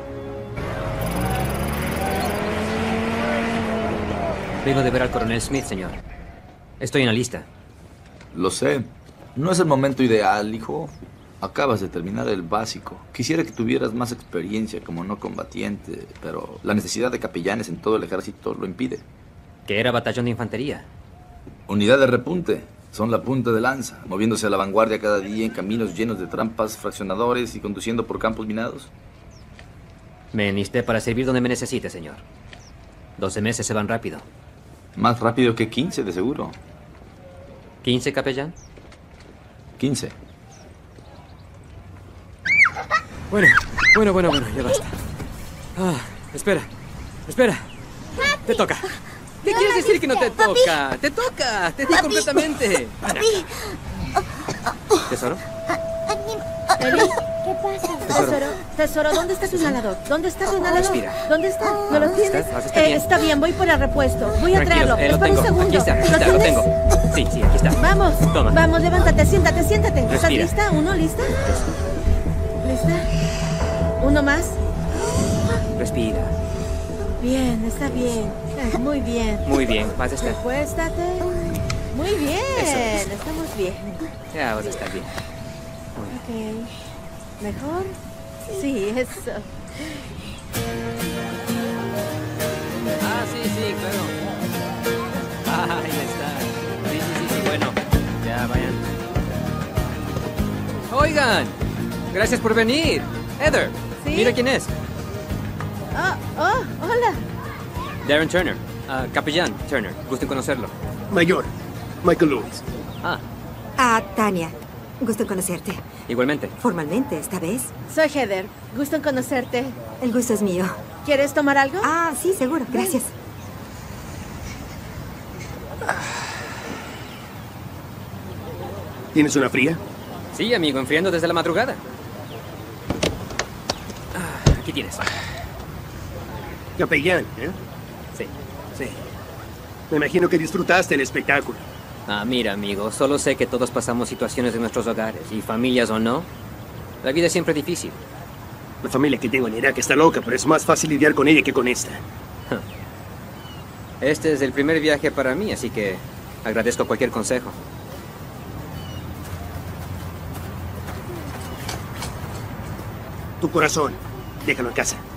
Vengo de ver al coronel Smith, señor. Estoy en la lista. Lo sé. No es el momento ideal, hijo. Acabas de terminar el básico. Quisiera que tuvieras más experiencia como no combatiente, pero la necesidad de capellanes en todo el ejército lo impide. Que era batallón de infantería. Unidad de repunte. Son la punta de lanza, moviéndose a la vanguardia cada día en caminos llenos de trampas, fraccionadores y conduciendo por campos minados. Me enlisté para servir donde me necesite, señor. Doce meses se van rápido. Más rápido que quince, de seguro. ¿Quince, capellán? Quince. Bueno, bueno, bueno, bueno, ya basta. Ah, espera, espera. Te toca. ¿Qué No, quieres no decir que no te viste, papi. toca? Te toca, te toca Papi. completamente. Papi. ¿Tesoro? Eli, ¿Qué pasa? tesoro, tesoro, ¿dónde está tu inhalador? ¿Dónde está tu inhalador? Respira. ¿Dónde está? ¿No lo tienes? Está- está Eh, bien. está bien, voy por el repuesto. Voy a Tranquilos, traerlo. eh, lo Espera un tengo. segundo. Aquí está, aquí está, lo tienes? tengo. Sí, sí, aquí está. Vamos, Toma. vamos, levántate, siéntate, siéntate. ¿Estás Respira. lista? ¿Uno, lista? ¿Lista? ¿Uno más? Respira. Bien, está bien. Eh, Muy bien. Muy bien, vas a estar. Recuéstate. Muy bien, Eso. estamos bien. Ya vas a estar bien. Ok. ¿Mejor? Sí, eso. Ah, sí, sí, claro. Ah, ahí está. Sí, sí, sí, sí, bueno. Ya, vayan. Oigan, gracias por venir. Heather, ¿Sí? mira quién es. Oh, oh, hola. Darren Turner, ah, capellán Turner. Gusto en conocerlo. Mayor, Michael Lewis. Ah, Ah, Tania, gusto en conocerte. igualmente. Formalmente, esta vez. Soy Heather. Gusto en conocerte. El gusto es mío. ¿Quieres tomar algo? Ah, sí, seguro. Gracias. ¿Tienes una fría? Sí, amigo, enfriando desde la madrugada. Ah, aquí tienes. Capellán, ¿eh? Sí. Sí. Me imagino que disfrutaste el espectáculo. Ah, mira, amigo, solo sé que todos pasamos situaciones en nuestros hogares, y familias o no. La vida es siempre difícil. La familia que tengo en Irak está loca, pero es más fácil lidiar con ella que con esta. Este es el primer viaje para mí, así que agradezco cualquier consejo. Tu corazón, déjalo en casa.